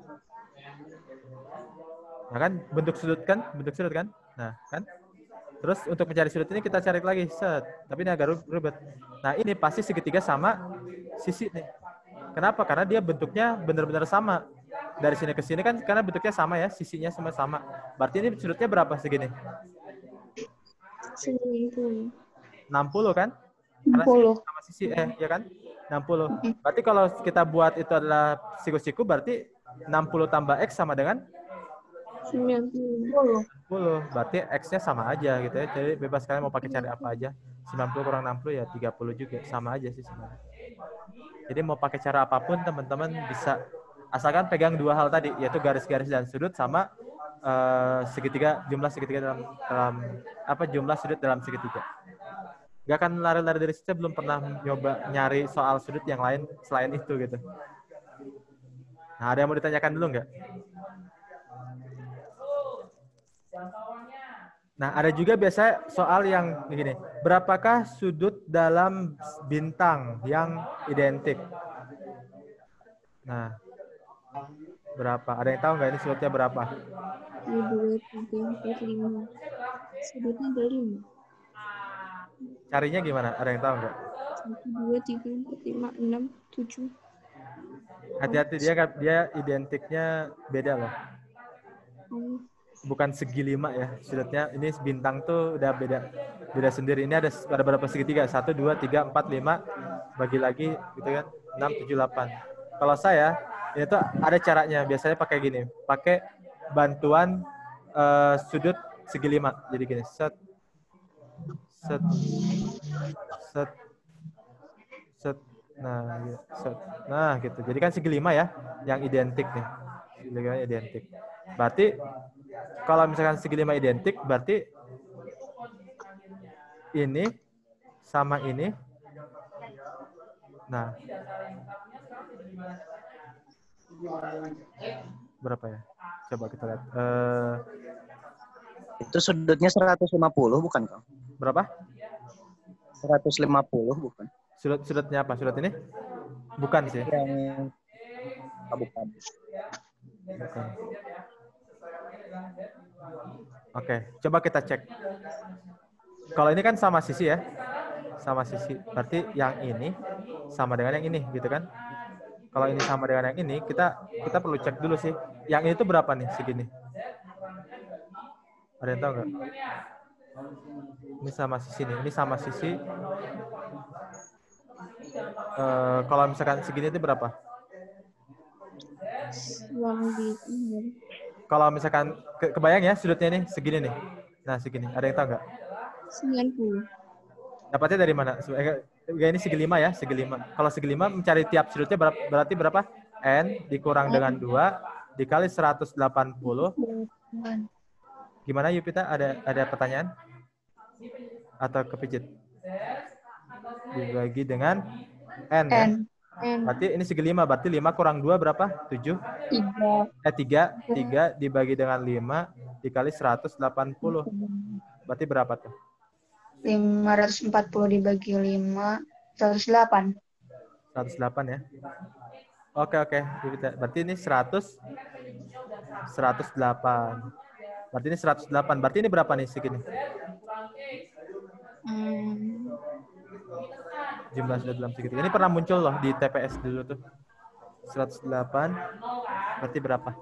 Nah kan bentuk sudut kan, bentuk sudut kan. Nah kan. Terus untuk mencari sudut ini kita cari lagi. Set. Tapi ini agak ribet. Nah ini pasti segitiga sama sisi nih. Kenapa? Karena dia bentuknya benar-benar sama. Dari sini ke sini kan karena bentuknya sama ya, sisinya sama sama. Berarti ini sudutnya berapa segini? enam puluh kan? Karena enam puluh. sama sisi eh ya kan? enam puluh. Berarti kalau kita buat itu adalah siku-siku berarti enam puluh tambah X sama dengan sembilan puluh. sembilan puluh. Berarti X-nya sama aja gitu ya. Jadi bebas kalian mau pakai cari apa aja. sembilan puluh kurang enam puluh ya tiga puluh juga. Sama aja sih sebenarnya. Jadi mau pakai cara apapun teman-teman bisa. Asalkan pegang dua hal tadi, yaitu garis-garis dan sudut sama uh, segitiga, jumlah segitiga dalam, dalam apa jumlah sudut dalam segitiga. Gak akan lari-lari dari situ, belum pernah nyoba nyari soal sudut yang lain selain itu gitu. Nah, ada yang mau ditanyakan dulu nggak? Nah, ada juga biasa soal yang begini. Berapakah sudut dalam bintang yang identik? Nah, berapa? Ada yang tahu nggak ini sudutnya berapa? dua, tiga, empat, lima. Sudutnya ada lima. Carinya gimana? Ada yang tahu nggak? satu, dua, tiga, empat, lima, enam, tujuh. Hati-hati dia dia identiknya beda loh. Bukan segi lima ya sudutnya. Ini bintang tuh udah beda beda sendiri. Ini ada ada berapa segitiga? Satu, dua, tiga, empat, lima. Bagi lagi gitu kan? Enam, tujuh, delapan. Kalau saya ini tuh ada caranya. Biasanya pakai gini. Pakai bantuan uh, sudut segi lima. Jadi gini. Set. Set. Set. Set. Nah, gitu. Set. Nah gitu. Jadi kan segi lima ya. Yang identik nih. Segi lima identik. Berarti kalau misalkan segi lima identik, berarti ini sama ini. Nah. Berapa ya? Coba kita lihat. Uh, Itu sudutnya seratus lima puluh bukan, Kang? Berapa? seratus lima puluh bukan? Sudut sudutnya apa? Sudut ini? Bukan sih. Yang oh, bukan. Bukan. Oke, coba kita cek. Kalau ini kan sama sisi ya. Sama sisi. Berarti yang ini sama dengan yang ini, gitu kan? Kalau ini sama dengan yang ini, kita kita perlu cek dulu sih. Yang ini tuh berapa nih segini? Ada yang tahu nggak? Ini sama sisi nih. Ini sama sisi. Uh, kalau misalkan segini itu berapa? Yang di kalau misalkan ke, kebayang ya sudutnya nih segini nih. Nah, segini. Ada yang tahu nggak? sembilan puluh. Dapatnya dari mana? Eh, ini segi lima ya, segi lima. Kalau segi lima mencari tiap sudutnya berapa, berarti berapa? N dikurang dengan dua dikali seratus delapan puluh. Gimana Yupita? Ada ada pertanyaan? Atau kepijit? Dibagi dengan N, ya? N. N. Berarti ini segi lima. Berarti lima kurang dua berapa? tujuh? Tiga. Eh, tiga. tiga dibagi dengan lima dikali seratus delapan puluh. Berarti berapa tuh? lima ratus empat puluh dibagi lima, seratus delapan. seratus delapan ya. Oke, oke. Berarti ini seratus, seratus delapan. Berarti ini seratus delapan. Berarti ini berapa nih segini? Hmm. Jumlah sudut dalam segitiga. Ini pernah muncul loh di T P S dulu tuh. seratus delapan. Berarti berapa?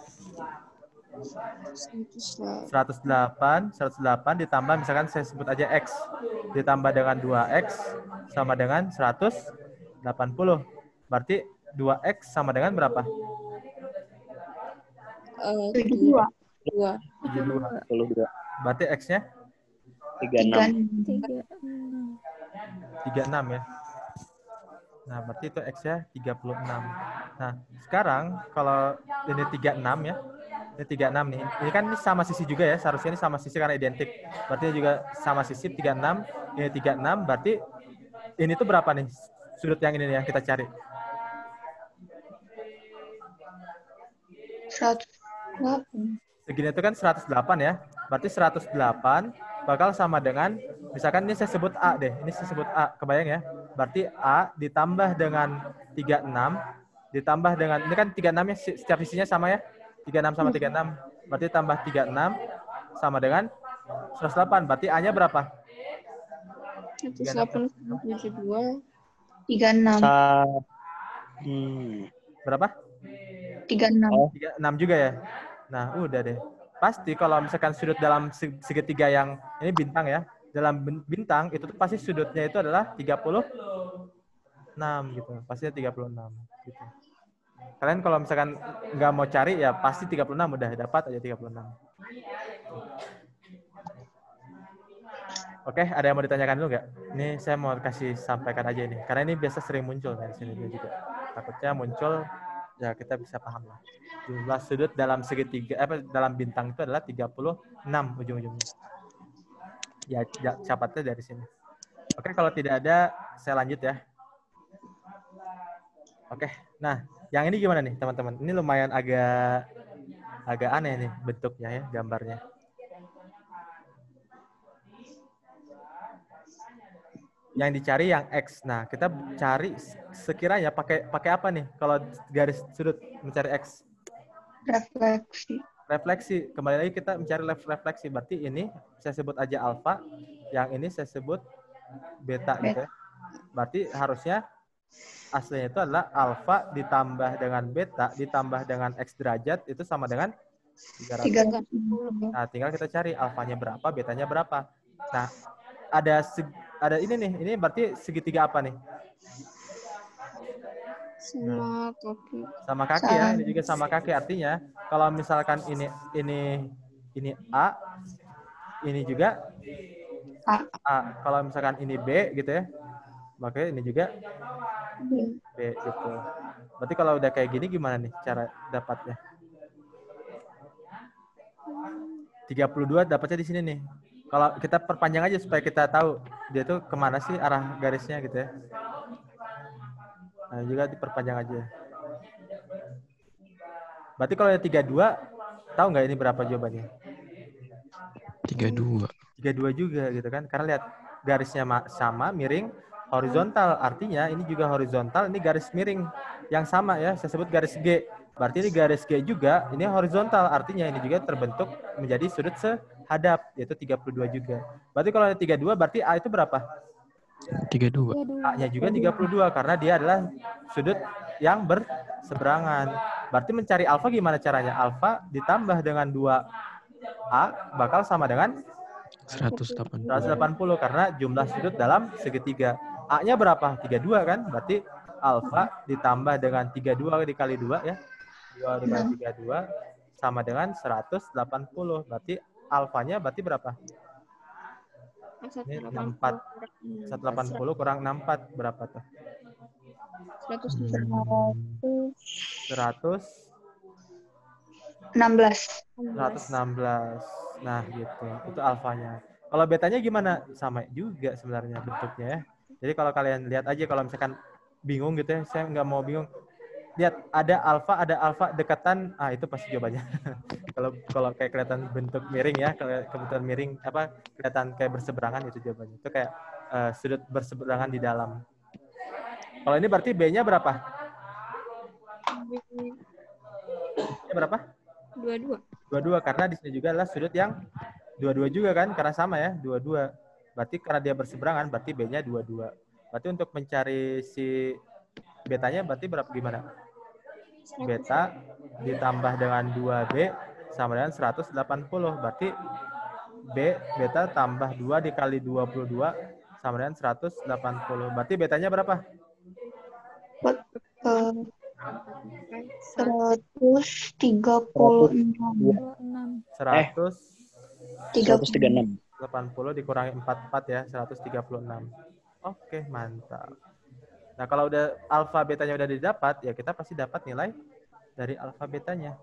seratus delapan, seratus delapan ditambah misalkan saya sebut aja X. Ditambah dengan dua X sama dengan seratus delapan puluh. Berarti dua X sama dengan berapa? Uh, tujuh puluh dua. dua. tujuh puluh dua. Puluh dua. Berarti X-nya Tiga enam. Tiga. tiga puluh enam ya. Nah, berarti itu X-nya tiga puluh enam. Nah, sekarang kalau ini tiga puluh enam ya. Ini tiga puluh enam nih. Ini kan ini sama sisi juga ya. Seharusnya ini sama sisi karena identik. Berarti ini juga sama sisi tiga puluh enam. Ini tiga puluh enam. Berarti ini tuh berapa nih? Sudut yang ini nih yang kita cari. seratus delapan. Segini itu kan seratus delapan ya. Berarti seratus delapan bakal sama dengan, misalkan ini saya sebut A deh. Ini saya sebut A. Kebayang ya? Berarti A ditambah dengan tiga puluh enam. Ditambah dengan, ini kan tiga puluh enam ya. Setiap sisinya sama ya. tiga puluh enam sama tiga puluh enam. Berarti tambah tiga puluh enam sama dengan seratus delapan. Berarti A-nya berapa? seratus delapan tujuh dua. tiga puluh enam. Sa hmm. Berapa? tiga puluh enam. tiga puluh enam juga ya. Nah, udah deh. Pasti kalau misalkan sudut dalam segitiga yang ini bintang ya, dalam bintang itu tuh pasti sudutnya itu adalah tiga puluh enam gitu. Pastinya tiga puluh enam gitu. Kalian kalau misalkan nggak mau cari ya pasti tiga puluh enam udah dapat aja tiga puluh enam. Oke, ada yang mau ditanyakan dulu nggak? Ini saya mau kasih sampaikan aja ini. Karena ini biasa sering muncul dari sini juga. Takutnya muncul ya kita bisa paham lah. Jumlah sudut dalam segitiga apa dalam bintang itu adalah tiga puluh enam ujung-ujungnya. Ya, capatnya dari sini. Oke, kalau tidak ada saya lanjut ya. Oke. Nah, yang ini gimana nih, teman-teman? Ini lumayan agak agak aneh nih bentuknya ya, gambarnya. Yang dicari yang X. Nah, kita cari sekiranya pakai pakai apa nih kalau garis sudut mencari X? Refleksi. Refleksi. Kembali lagi kita mencari refleksi. Berarti ini saya sebut aja alfa, yang ini saya sebut beta gitu ya. Berarti harusnya aslinya itu adalah alfa ditambah dengan beta ditambah dengan X derajat itu sama dengan tiga ratus. Nah, tinggal kita cari alfanya berapa, betanya berapa. Nah, ada ada ini nih. Ini berarti segitiga apa nih? Sama kaki. Sama kaki ya. Ini juga sama kaki. Artinya kalau misalkan ini ini ini A, ini juga A. A. Kalau misalkan ini B gitu ya, maka ini juga B gitu. Berarti kalau udah kayak gini gimana nih cara dapatnya? tiga puluh dua dapatnya di sini nih. Kalau kita perpanjang aja supaya kita tahu dia tuh kemana sih arah garisnya gitu ya. Nah, juga diperpanjang aja. Berarti kalau ada tiga puluh dua, tahu nggak ini berapa jawabannya? tiga puluh dua. tiga puluh dua juga gitu kan. Karena lihat garisnya sama, miring, horizontal. Artinya ini juga horizontal, ini garis miring yang sama ya. Saya sebut garis G. Berarti ini garis G juga, ini horizontal. Artinya ini juga terbentuk menjadi sudut sehadap, yaitu tiga puluh dua juga. Berarti kalau ada tiga puluh dua, berarti A itu berapa? tiga puluh dua. A-nya juga tiga puluh dua, karena dia adalah sudut yang berseberangan. Berarti mencari alfa gimana caranya? Alfa ditambah dengan dua A bakal sama dengan seratus delapan puluh. seratus delapan puluh, karena jumlah sudut dalam segitiga. A-nya berapa? tiga puluh dua kan? Berarti alfa ditambah dengan tiga puluh dua dikali dua ya. dua dikali tiga puluh dua sama dengan seratus delapan puluh. Berarti alfanya berarti berapa? Ini enam puluh empat. seratus delapan puluh kurang enam puluh empat berapa tuh? seratus enam belas. seratus enam belas. Nah, gitu. Itu alfanya. Kalau betanya gimana? Sama juga sebenarnya bentuknya ya. Jadi kalau kalian lihat aja, kalau misalkan bingung gitu ya, saya nggak mau bingung. Lihat, ada alfa, ada alfa dekatan. Ah, itu pasti jawabannya. Kalau kalau kayak kelihatan bentuk miring ya, kalau kebetulan miring, apa kelihatan kayak berseberangan, itu jawabannya. Itu kayak uh, sudut berseberangan di dalam. Kalau ini berarti B-nya berapa? B-nya berapa? Dua-dua. Dua-dua, karena di sini juga adalah sudut yang dua-dua juga kan, karena sama ya, dua-dua. Berarti karena dia berseberangan, berarti B-nya dua-dua. Berarti untuk mencari si betanya berarti berapa gimana? Beta ditambah dengan dua B sama dengan seratus delapan puluh. Berarti B beta tambah dua dikali dua puluh dua sama dengan seratus delapan puluh. Berarti betanya berapa? seratus tiga puluh enam. seratus tiga seratus tiga puluh enam. delapan puluh dikurangi empat puluh empat ya, seratus tiga puluh enam. Oke, mantap. Nah, kalau udah alfa betanya udah didapat, ya kita pasti dapat nilai dari alfa betanya.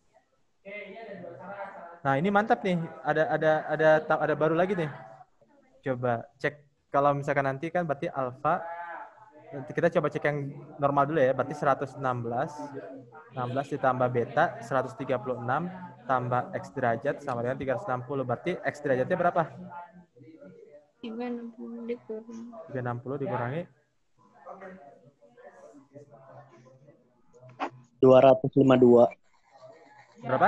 Nah, ini mantap nih. Ada ada ada ada baru lagi nih. Coba cek kalau misalkan nanti kan berarti alfa, nanti kita coba cek yang normal dulu ya. Berarti seratus enam belas. enam belas ditambah beta seratus tiga puluh enam tambah X derajat sama dengan tiga ratus enam puluh. Berarti X derajatnya berapa? tiga ratus enam puluh dikurangi. tiga ratus enam puluh dikurangi dua ratus lima puluh dua. berapa?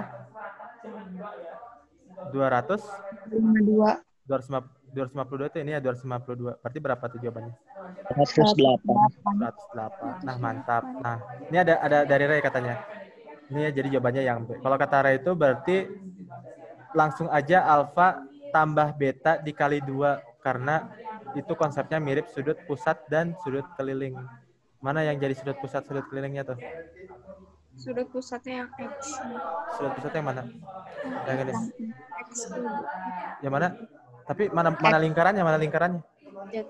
dua ratus lima puluh dua. dua ratus lima puluh dua itu ini ya dua ratus lima puluh dua. Berarti berapa tuh jawabannya? seratus delapan. seratus delapan. Nah, mantap. Nah, ini ada ada dari Ray katanya. Ini ya, jadi jawabannya yang B. Kalau kata Ray itu berarti langsung aja alfa tambah beta dikali dua karena itu konsepnya mirip sudut pusat dan sudut keliling. Mana yang jadi sudut pusat, sudut kelilingnya tuh? Sudut pusatnya yang X. Sudut pusatnya yang mana? Yang ini. X. Yang mana? Tapi mana mana lingkarannya? Mana lingkarannya? Z.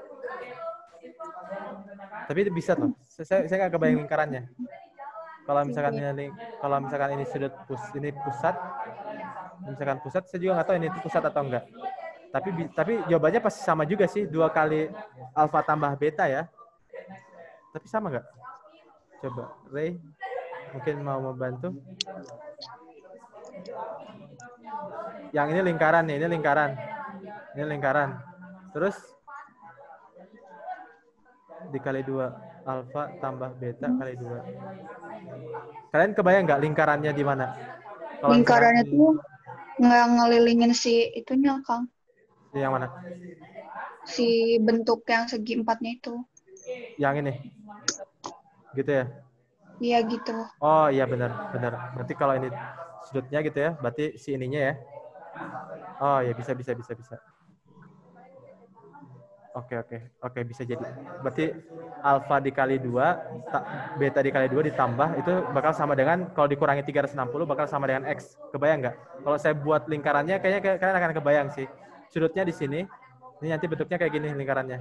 Tapi itu bisa tuh. Saya saya nggak kebayang lingkarannya. Kalau misalkan ini kalau misalkan ini sudut pus ini pusat, misalkan pusat, saya juga nggak tahu ini itu pusat atau enggak. Tapi tapi jawabannya pasti sama juga sih, dua kali alfa tambah beta ya. Tapi sama nggak? Coba Ray mungkin mau membantu. Yang ini lingkaran nih, ini lingkaran. Ini lingkaran. Terus dikali dua alfa tambah beta kali dua. Kalian kebayang nggak lingkarannya di mana? Kalau Lingkarannya misalkan, tuh nggak ngelilingin si itunya, Kang. yang mana? Si bentuk yang segi empatnya itu. Yang ini. Gitu ya? Iya gitu. Oh iya benar, benar. Berarti kalau ini sudutnya gitu ya, berarti si ininya ya. Oh ya bisa, bisa, bisa, bisa. Oke, oke. Oke, bisa jadi. Berarti alfa dikali dua, beta dikali dua ditambah, itu bakal sama dengan, kalau dikurangi tiga ratus enam puluh, bakal sama dengan X. Kebayang nggak? Kalau saya buat lingkarannya, kayaknya kalian akan kebayang sih. Sudutnya di sini, ini nanti bentuknya kayak gini lingkarannya.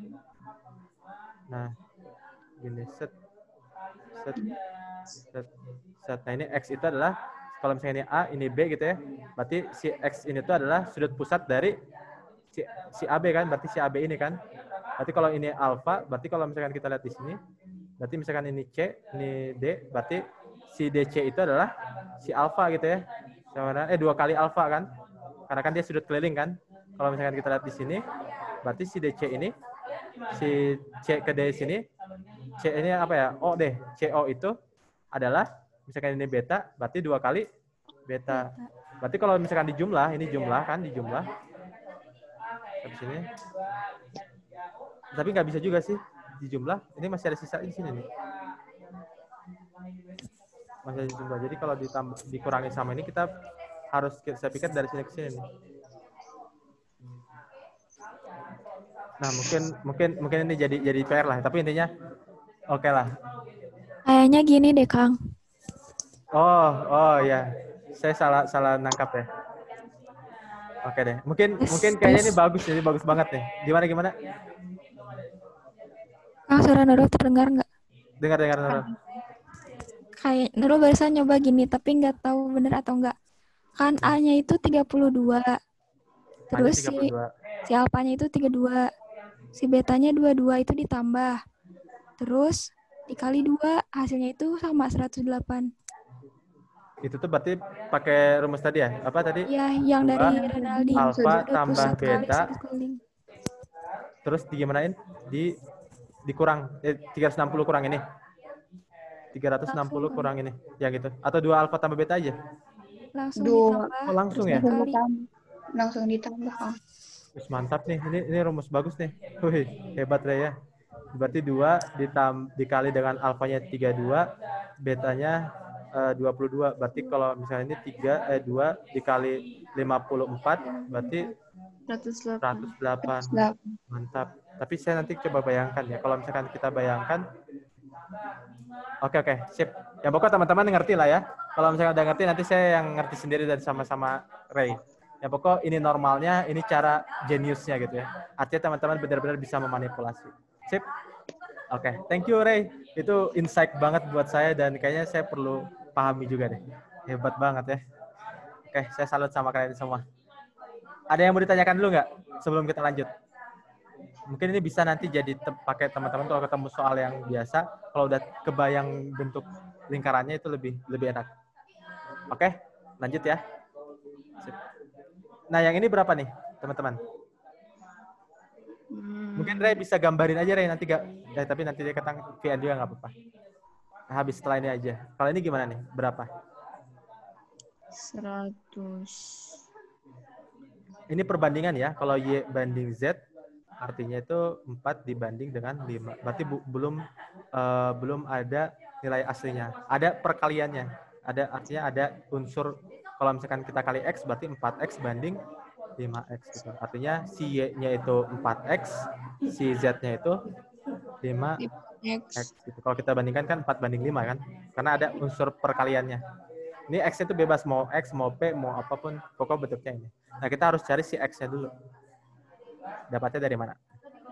Nah, gini, set. Set, set, set. Nah, ini X itu adalah, kalau misalnya ini A, ini B gitu ya, berarti si X ini tuh adalah sudut pusat dari si, si A B kan, berarti si A B ini kan. Berarti kalau ini alfa, berarti kalau misalkan kita lihat di sini, berarti misalkan ini C, ini D, berarti si D C itu adalah si alfa gitu ya. Sama eh dua kali alfa kan, karena kan dia sudut keliling kan. Kalau misalkan kita lihat di sini, berarti si D C ini, si C ke D sini, C ini apa ya? O deh, C O itu adalah misalkan ini beta, berarti dua kali beta. Berarti kalau misalkan di jumlah, ini jumlah kan, di jumlah. Di sini. Tapi nggak bisa juga sih di jumlah. Ini masih ada sisa di sini nih. Masih ada jumlah. Jadi kalau ditambah dikurangi sama ini kita harus saya pikir dari sini ke sini nih. Nah, mungkin mungkin mungkin ini jadi jadi P R lah, tapi intinya oke okay lah. Kayaknya gini deh, Kang. Oh, oh ya. Saya salah salah nangkap ya. Oke deh. Mungkin Tes, mungkin kayaknya tes. ini bagus, ini bagus banget nih. Gimana gimana? Kang, suara Nurul terdengar nggak? Dengar dengar Nurul. Kayak Nurul barusan nyoba gini, tapi nggak tahu bener atau nggak. Kan A-nya itu tiga puluh dua. Terus tiga puluh dua. si, si alpanya itu tiga puluh dua. Si betanya dua puluh dua itu ditambah. Terus dikali dua, hasilnya itu sama seratus delapan. Itu tuh berarti pakai rumus tadi ya? Apa tadi? Ya, yang Dua, dari Renaldi. alfa dua puluh tambah satu kali beta. satu kali. Terus digimanain? Di dikurang eh, tiga ratus enam puluh kurang ini. tiga ratus enam puluh kurang ini. Yang gitu. Atau dua alfa tambah beta aja? Langsung Dua. ditambah. Oh, langsung terus ya? Langsung dikali. ditambah. Langsung ditambah, Kang. Terus mantap nih. Ini ini rumus bagus nih. Wih, hebat Ray ya. Berarti dua ditam, dikali dengan alfanya tiga puluh dua, betanya eh, dua puluh dua. Berarti kalau misalnya ini tiga eh dua dikali lima puluh empat berarti seratus delapan. seratus delapan. delapan. Mantap. Tapi saya nanti coba bayangkan ya. Kalau misalkan kita bayangkan, oke oke, sip. Ya pokoknya teman-teman ngerti lah ya. Kalau misalnya udah ngerti, nanti saya yang ngerti sendiri dan sama-sama Ray. Ya pokok ini normalnya, ini cara jeniusnya gitu ya. Artinya teman-teman benar-benar bisa memanipulasi. Sip. Oke, thank you Ray. Itu insight banget buat saya dan kayaknya saya perlu pahami juga deh. Hebat banget ya. Oke, saya salut sama kalian semua. Ada yang mau ditanyakan dulu nggak sebelum kita lanjut? Mungkin ini bisa nanti jadi te- pakai teman-teman kalau ketemu soal yang biasa. Kalau udah kebayang bentuk lingkarannya itu lebih lebih enak. Oke, lanjut ya. Sip. Nah, yang ini berapa nih, teman-teman? Mungkin Ray bisa gambarin aja Ray nanti gak, eh, tapi nanti dia kata V N juga nggak apa-apa. Nah, habis setelah ini aja. Kalau ini gimana nih? Berapa? seratus. Ini perbandingan ya. Kalau Y banding Z artinya itu empat dibanding dengan lima. Berarti bu, belum uh, belum ada nilai aslinya. Ada perkaliannya. Ada artinya ada unsur kalau misalkan kita kali X berarti empat X banding lima X gitu. Artinya si Y-nya itu empat X, si Z-nya itu lima X gitu. Kalau kita bandingkan kan empat banding lima kan. Karena ada unsur perkaliannya. Ini X itu bebas mau X, mau P, mau apapun pokok bentuknya ini. Nah, kita harus cari si X-nya dulu. Dapatnya dari mana?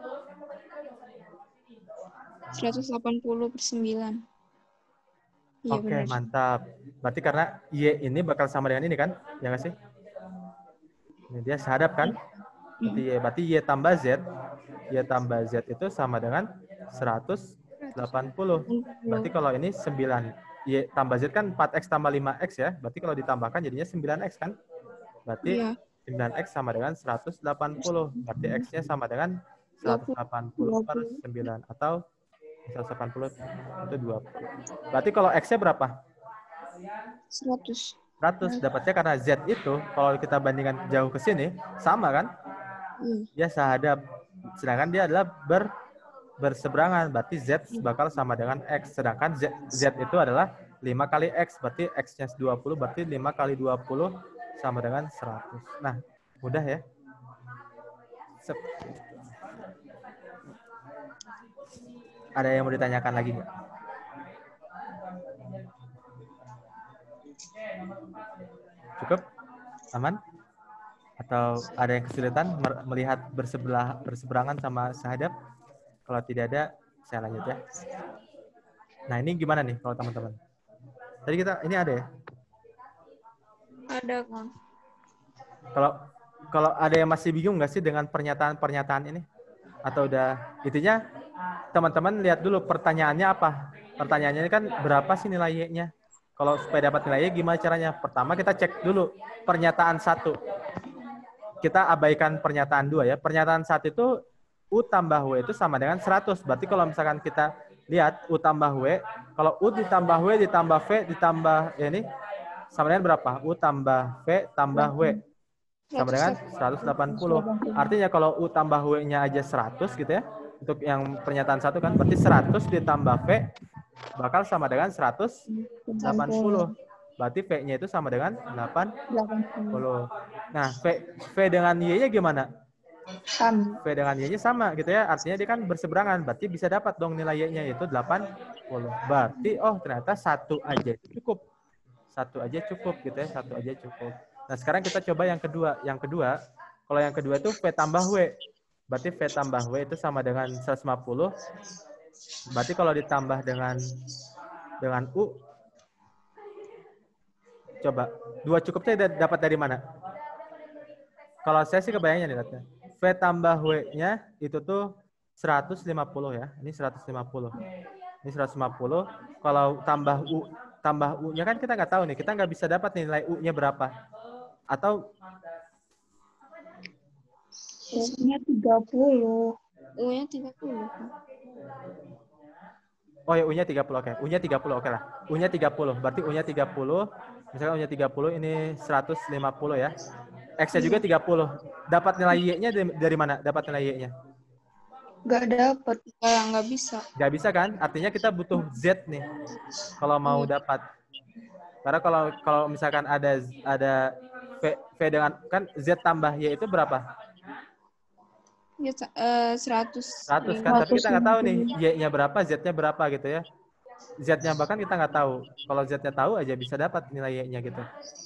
seratus delapan puluh per sembilan. Iya, Oke, benar. mantap. Berarti karena Y ini bakal sama dengan ini kan? Ya nggak sih? Ini dia sehadap kan? Berarti Y, berarti Y tambah Z. Y tambah Z itu sama dengan seratus delapan puluh. Berarti kalau ini sembilan. Y tambah Z kan empat X tambah lima X ya. Berarti kalau ditambahkan jadinya sembilan X kan? Berarti Iya. sembilan X sama dengan seratus delapan puluh. Berarti X-nya sama dengan seratus delapan puluh per sembilan. Atau seratus delapan puluh itu dua puluh. Berarti kalau X-nya berapa? seratus. seratus. Dapatnya karena Z itu, kalau kita bandingkan jauh ke sini, sama kan? Iya. Dia sehadap. Sedangkan dia adalah ber, berseberangan. Berarti Z bakal sama dengan X. Sedangkan Z, Z itu adalah lima kali X. Berarti X-nya dua puluh, berarti lima kali dua puluh sama dengan seratus. Nah, mudah ya. Sep. Ada yang mau ditanyakan lagi nggak? Cukup? Aman? Atau ada yang kesulitan melihat bersebelah berseberangan sama sahadap? Kalau tidak ada, saya lanjut ya. Nah, ini gimana nih kalau teman-teman? Tadi kita, ini ada ya? Ada, Kang. Kalau kalau ada yang masih bingung nggak sih dengan pernyataan-pernyataan ini? Atau udah, intinya teman-teman lihat dulu pertanyaannya apa? Pertanyaannya ini kan berapa sih nilai Y-nya? Kalau supaya dapat nilai Y gimana caranya? Pertama kita cek dulu pernyataan satu. Kita abaikan pernyataan dua ya. Pernyataan satu itu U tambah W itu sama dengan seratus. Berarti kalau misalkan kita lihat U tambah W, kalau U ditambah W ditambah V ditambah ya ini sama dengan berapa? U tambah V tambah W sama dengan seratus delapan puluh. Artinya kalau U tambah W-nya aja seratus gitu ya. Untuk yang pernyataan satu kan berarti seratus ditambah V bakal sama dengan seratus delapan puluh. Berarti V-nya itu sama dengan delapan puluh. Nah, V, V dengan Y-nya gimana? Sama. V dengan Y-nya sama gitu ya. Artinya dia kan berseberangan. Berarti bisa dapat dong nilai Y-nya itu delapan puluh. Berarti oh ternyata satu aja cukup. satu aja cukup gitu ya, satu aja cukup. Nah sekarang kita coba yang kedua. Yang kedua, kalau yang kedua itu V tambah W. Berarti V tambah W itu sama dengan seratus lima puluh. Berarti kalau ditambah dengan dengan U, coba dua cukupnya dapat dari mana? Kalau saya sih kebayangnya nih, lihatnya. V tambah W-nya itu tuh seratus lima puluh ya. Ini seratus lima puluh. Ini seratus lima puluh. Kalau tambah U, tambah U-nya kan kita nggak tahu nih. Kita nggak bisa dapat nilai U-nya berapa. Atau U-nya tiga puluh. U-nya tiga puluh. oh ya U-nya tiga puluh, oke. U-nya tiga puluh, oke lah. U-nya tiga puluh. Berarti U-nya tiga puluh. Misalkan U-nya tiga puluh, ini seratus lima puluh ya. X-nya juga tiga puluh. Dapat nilai Y-nya dari mana? Dapat nilai Y-nya? Nggak dapat. Nggak, nggak bisa. Nggak bisa kan? Artinya kita butuh Z nih. Kalau mau dapat. Karena kalau kalau misalkan ada ada V, v dengan kan Z tambah Y itu berapa? Ya, uh, seratus. seratus kan? Tapi kita nggak tahu nih Y-nya berapa, Z-nya berapa gitu ya. Z-nya bahkan kita nggak tahu. Kalau Z-nya tahu aja bisa dapat nilai Y-nya gitu.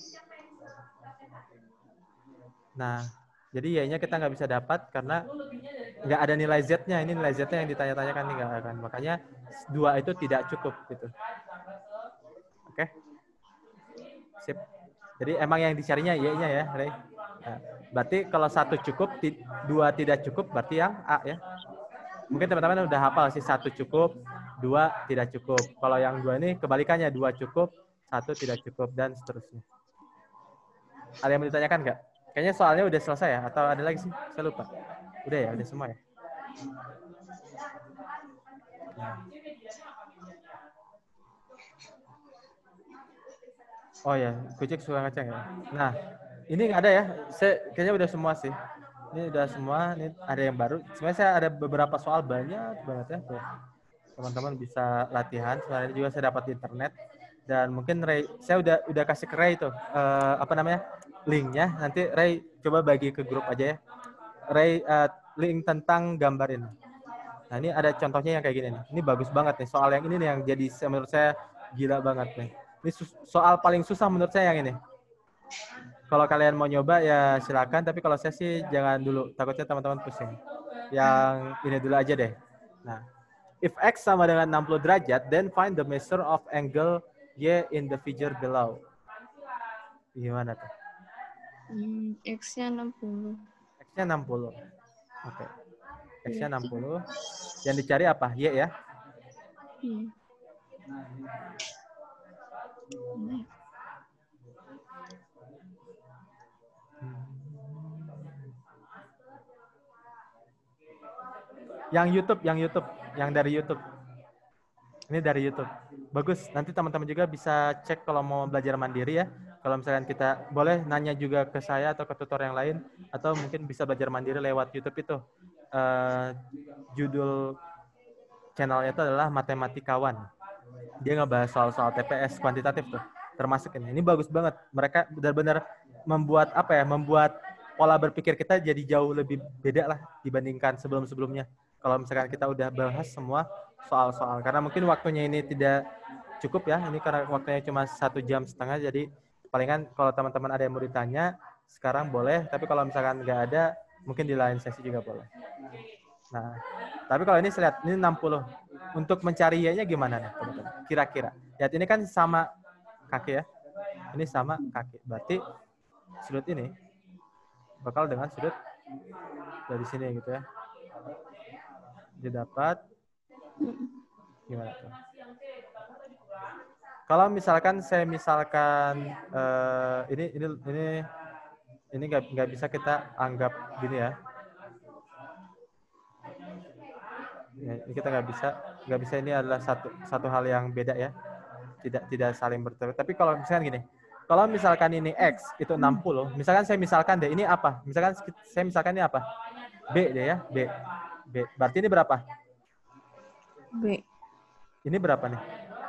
Nah, jadi Y-nya kita nggak bisa dapat karena nggak ada nilai Z-nya. Ini nilai Z-nya yang ditanya-tanyakan nih nggak akan. Makanya dua itu tidak cukup gitu. Oke? Sip. Jadi emang yang dicarinya Y-nya ya, Ray. Nah, berarti kalau satu cukup, dua tidak cukup, berarti yang A ya. Mungkin teman-teman udah hafal sih, satu cukup, dua tidak cukup. Kalau yang dua ini kebalikannya, dua cukup, satu tidak cukup, dan seterusnya. Ada yang mau ditanyakan nggak? Kayaknya soalnya udah selesai ya, atau ada lagi sih? Saya lupa. Udah ya, udah semua ya. Nah. Oh ya, kucing suka ngaceng ya. Nah, ini nggak ada ya. Saya kayaknya udah semua sih. Ini udah semua. Ini ada yang baru. Sebenarnya saya ada beberapa soal banyak banget ya. Tuh. Teman-teman bisa latihan. Sebenarnya juga saya dapat di internet. Dan mungkin Ray, saya udah udah kasih ke Ray tuh. Uh, apa namanya? Linknya. Nanti Ray coba bagi ke grup aja ya. Ray uh, link tentang gambar ini. Nah ini ada contohnya yang kayak gini nih. Ini bagus banget nih. Soal yang ini nih yang jadi menurut saya gila banget nih. Ini soal paling susah menurut saya yang ini. Kalau kalian mau nyoba ya silakan. Tapi kalau saya sih jangan dulu. Takutnya teman-teman pusing. Yang ini dulu aja deh. Nah, if X sama dengan enam puluh derajat, then find the measure of angle Y in the figure below. Gimana tuh? Hmm, X-nya enam puluh. X-nya enam puluh. Oke. Okay. X-nya enam puluh. Yang dicari apa? Y ya? Hmm. Yang YouTube, yang YouTube, yang dari YouTube. Ini dari YouTube. Bagus. Nanti teman-teman juga bisa cek kalau mau belajar mandiri ya. Kalau misalkan kita boleh nanya juga ke saya atau ke tutor yang lain, atau mungkin bisa belajar mandiri lewat YouTube itu. Uh, judul channelnya itu adalah Matematikawan. Dia ngebahas soal-soal T P S kuantitatif tuh, termasuk ini. Ini bagus banget. Mereka benar-benar membuat apa ya? Membuat pola berpikir kita jadi jauh lebih beda lah dibandingkan sebelum-sebelumnya. Kalau misalkan kita udah bahas semua soal-soal, karena mungkin waktunya ini tidak cukup ya. Ini karena waktunya cuma satu jam setengah, jadi palingan kalau teman-teman ada yang mau ditanya sekarang boleh. Tapi kalau misalkan nggak ada, mungkin di lain sesi juga boleh. Nah, tapi kalau ini saya lihat ini enam puluh. Untuk mencari Y-nya gimana nih, teman-teman? Kira-kira. Lihat ini kan sama kaki ya. Ini sama kaki. Berarti sudut ini bakal dengan sudut dari sini gitu ya. Dia dapat gimana tuh? Kalau misalkan saya misalkan uh, ini ini ini ini nggak nggak bisa kita anggap gini ya. Ya, ini kita nggak bisa nggak bisa ini adalah satu satu hal yang beda ya, tidak tidak saling bertemu. Tapi kalau misalkan gini, kalau misalkan ini X itu enam puluh, misalkan saya misalkan deh ini apa, misalkan saya misalkan ini apa, B deh ya, B B berarti ini berapa? B. Ini berapa nih?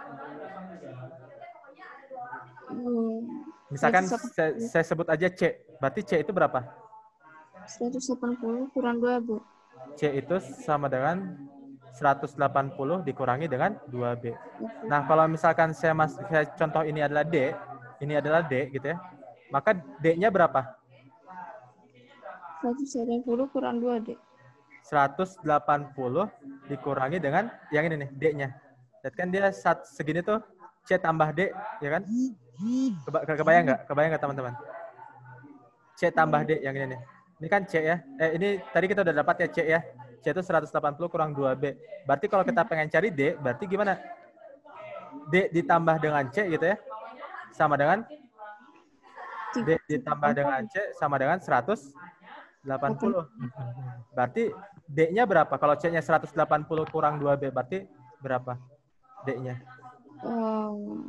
Hmm, misalkan saya, saya sebut aja C, berarti C itu berapa? seratus delapan puluh kurang dua B. C itu sama dengan seratus delapan puluh dikurangi dengan dua B. Nah, kalau misalkan saya, mas, saya contoh ini adalah D, ini adalah D gitu ya. Maka D-nya berapa? seratus delapan puluh kurang dua D. seratus delapan puluh dikurangi dengan yang ini nih, D-nya. Lihat kan dia saat segini tuh C tambah D, ya kan? Keba kebayang nggak? Kebayang nggak teman-teman? C tambah D yang ini nih. Ini kan C ya. Eh ini tadi kita udah dapat ya C ya. C itu seratus delapan puluh kurang dua B. Berarti kalau kita pengen cari D, berarti gimana? D ditambah dengan C gitu ya. Sama dengan D ditambah dengan C sama dengan seratus delapan puluh. Berarti D-nya berapa? Kalau C-nya seratus delapan puluh kurang dua B, berarti berapa D-nya? Um,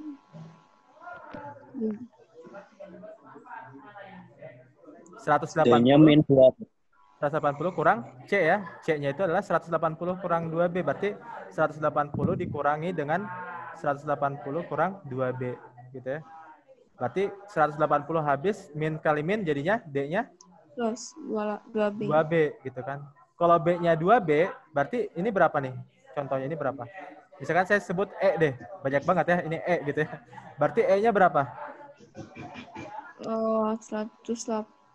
seratus delapan puluh. D-nya min dua. seratus delapan puluh kurang C ya. C-nya itu adalah seratus delapan puluh kurang dua B. Berarti seratus delapan puluh dikurangi dengan seratus delapan puluh kurang dua B. Gitu ya. Berarti seratus delapan puluh habis, min kali min jadinya D-nya plus dua B. dua B gitu kan. Kalau B-nya dua B, berarti ini berapa nih? Contohnya ini berapa? Misalkan saya sebut E deh. Banyak banget ya, ini E gitu ya. Berarti E-nya berapa? Oh, seratus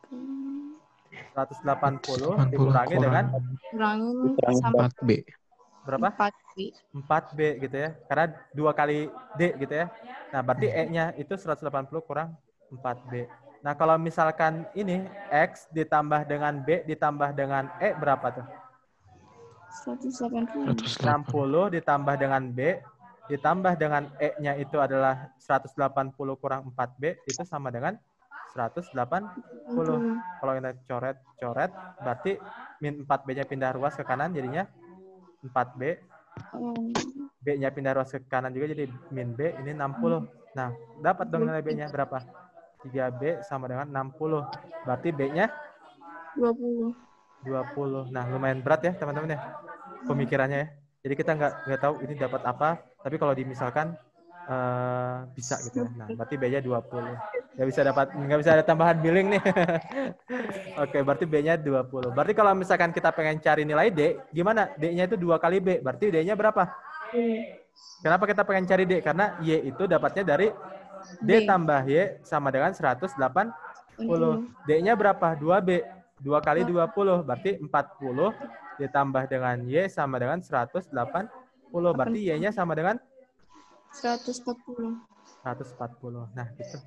delapan puluh seratus delapan puluh dikurangi kurang dengan kurangin Kurang sama empat B. berapa? empat B. empat B gitu ya. Karena dua kali D gitu ya. Nah, berarti E-nya itu seratus delapan puluh kurang empat B. Nah, kalau misalkan ini X ditambah dengan B ditambah dengan E berapa tuh? seratus delapan puluh. enam puluh ditambah dengan B ditambah dengan E-nya itu adalah seratus delapan puluh kurang empat B itu sama dengan seratus delapan puluh. Kalau kita coret-coret berarti min empat B-nya pindah ruas ke kanan jadinya empat B. B-nya pindah ruas ke kanan juga jadi min B, ini enam puluh. Nah, dapat dong nilai B-nya berapa? tiga B sama dengan enam puluh. Berarti B-nya dua puluh. dua puluh. Nah, lumayan berat ya, teman-teman ya. Pemikirannya ya. Jadi kita nggak nggak tahu ini dapat apa, tapi kalau dimisalkan uh, bisa gitu ya. Nah, berarti B-nya dua puluh. Nggak bisa dapat, nggak bisa ada tambahan billing nih. Oke, berarti B-nya dua puluh. Berarti kalau misalkan kita pengen cari nilai D, gimana? D-nya itu dua kali B. Berarti D-nya berapa? Kenapa kita pengen cari D? Karena Y itu dapatnya dari D tambah Y sama dengan seratus delapan puluh. D-nya berapa? dua B. dua kali dua puluh. Berarti empat puluh ditambah dengan Y sama dengan seratus delapan puluh. Berarti Y-nya sama dengan? seratus empat puluh. seratus empat puluh. Nah, gitu.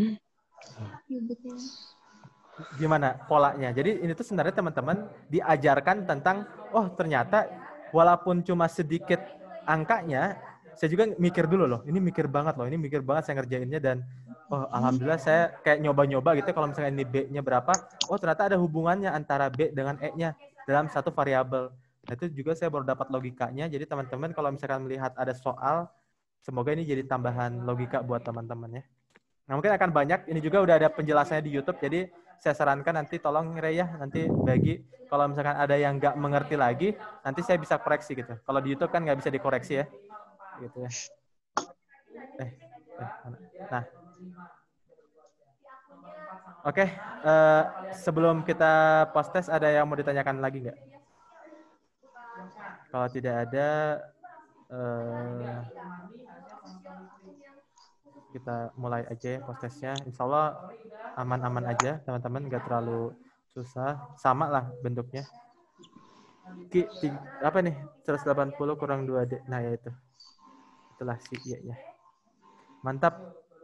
Ya, betul. Gimana polanya? Jadi ini tuh sebenarnya teman-teman diajarkan tentang, oh ternyata walaupun cuma sedikit angkanya, saya juga mikir dulu loh, ini mikir banget loh, ini mikir banget saya ngerjainnya dan oh alhamdulillah saya kayak nyoba-nyoba gitu kalau misalnya ini B-nya berapa, oh ternyata ada hubungannya antara B dengan E-nya dalam satu variabel. Nah, itu juga saya baru dapat logikanya. Jadi teman-teman kalau misalkan melihat ada soal, semoga ini jadi tambahan logika buat teman-teman ya. Nah, mungkin akan banyak, ini juga udah ada penjelasannya di YouTube, jadi saya sarankan nanti tolong Rey ya, nanti bagi kalau misalkan ada yang nggak mengerti lagi, nanti saya bisa koreksi gitu. Kalau di YouTube kan nggak bisa dikoreksi ya. Gitu ya. Eh, eh nah. Oke, uh, sebelum kita post test ada yang mau ditanyakan lagi nggak? Kalau tidak ada, uh, kita mulai aja ya post testnya. Insya Allah aman-aman aja, teman-teman, nggak terlalu susah. Sama lah bentuknya. Ki, apa nih? seratus delapan puluh kurang dua D. Nah, ya itu. Itulah si Y-nya. Mantap.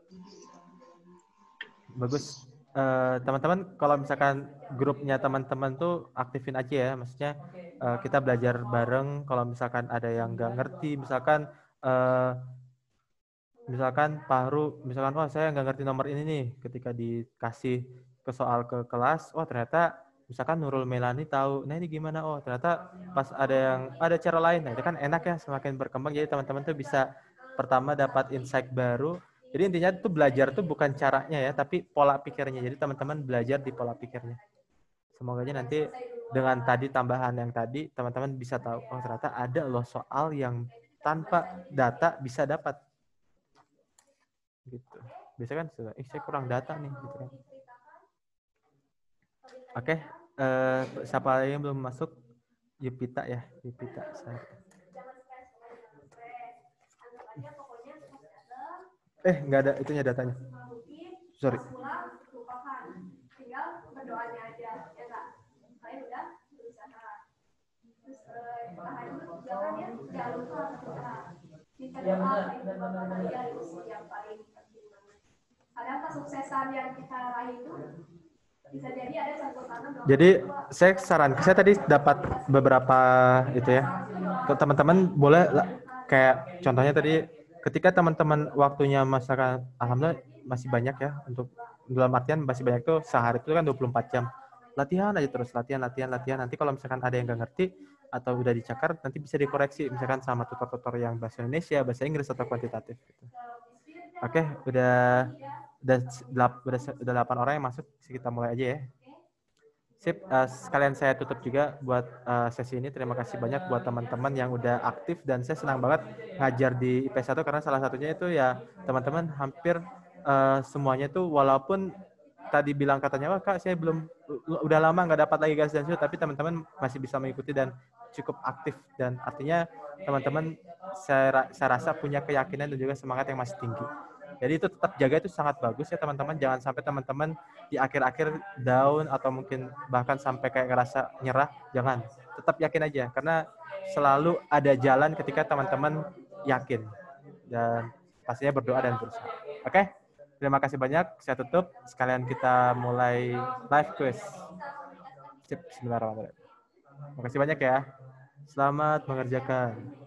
Bagus. Teman-teman, uh, kalau misalkan grupnya teman-teman tuh aktifin aja ya. Maksudnya uh, kita belajar bareng. Kalau misalkan ada yang nggak ngerti, misalkan uh, misalkan Pak Haru, misalkan, oh saya nggak ngerti nomor ini nih. Ketika dikasih ke soal ke kelas, oh ternyata misalkan Nurul Melani tahu, nah ini gimana? Oh ternyata pas ada yang ada cara lain. Nah itu kan enak ya, semakin berkembang. Jadi teman-teman tuh bisa pertama dapat insight baru. Jadi intinya tuh belajar tuh bukan caranya ya, tapi pola pikirnya. Jadi teman-teman belajar di pola pikirnya. Semoga aja nanti dengan tadi tambahan yang tadi, teman-teman bisa tahu, oh ternyata ada loh soal yang tanpa data bisa dapat. Gitu. Biasanya kan sudah, eh saya kurang data nih. Gitu kan. Oke, eh, siapa yang belum masuk? Yupita ya, Yupita. Saya. Eh, nggak ada itunya datanya. sorry. Pas pulang lupakan, tinggal berdoanya aja, ya nggak? Kalian udah berusaha. Terus eh, tahan dulu, jangan ya, jangan lupa berusaha. Kita doa itu bapak kalian itu yang paling penting banget. Karena kesuksesan yang kita raih itu bisa jadi ada campur tangan. Jadi saya saran, saya tadi dapat beberapa itu ya. Ke teman-teman boleh la- kayak contohnya tadi ketika teman-teman waktunya masakan alhamdulillah masih banyak ya untuk dalam artian masih banyak tuh sehari itu kan dua puluh empat jam. Latihan aja terus, latihan, latihan, latihan. Nanti kalau misalkan ada yang nggak ngerti atau udah dicakar, nanti bisa dikoreksi misalkan sama tutor-tutor yang bahasa Indonesia, bahasa Inggris atau kuantitatif. Gitu. Oke, udah udah delap- udah udah delapan orang yang masuk, kita mulai aja ya. Sip, uh, sekalian saya tutup juga buat uh, sesi ini. Terima kasih banyak buat teman-teman yang udah aktif dan saya senang banget ngajar di I P satu karena salah satunya itu ya teman-teman hampir uh, semuanya itu walaupun tadi bilang katanya wah kak saya belum udah lama nggak dapat lagi gas dan shoot, tapi teman-teman masih bisa mengikuti dan cukup aktif dan artinya teman-teman saya, saya rasa punya keyakinan dan juga semangat yang masih tinggi. Jadi itu tetap jaga itu sangat bagus ya teman-teman. Jangan sampai teman-teman di akhir-akhir down atau mungkin bahkan sampai kayak ngerasa nyerah. Jangan. Tetap yakin aja. Karena selalu ada jalan ketika teman-teman yakin. Dan pastinya berdoa dan berusaha. Oke? Terima kasih banyak. Saya tutup. Sekalian kita mulai live quiz. Sip. Bismillahirrahmanirrahim. Terima kasih banyak ya. Selamat mengerjakan.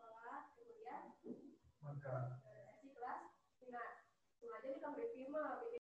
Sesi kelas, ingat, sengaja kita beri firma,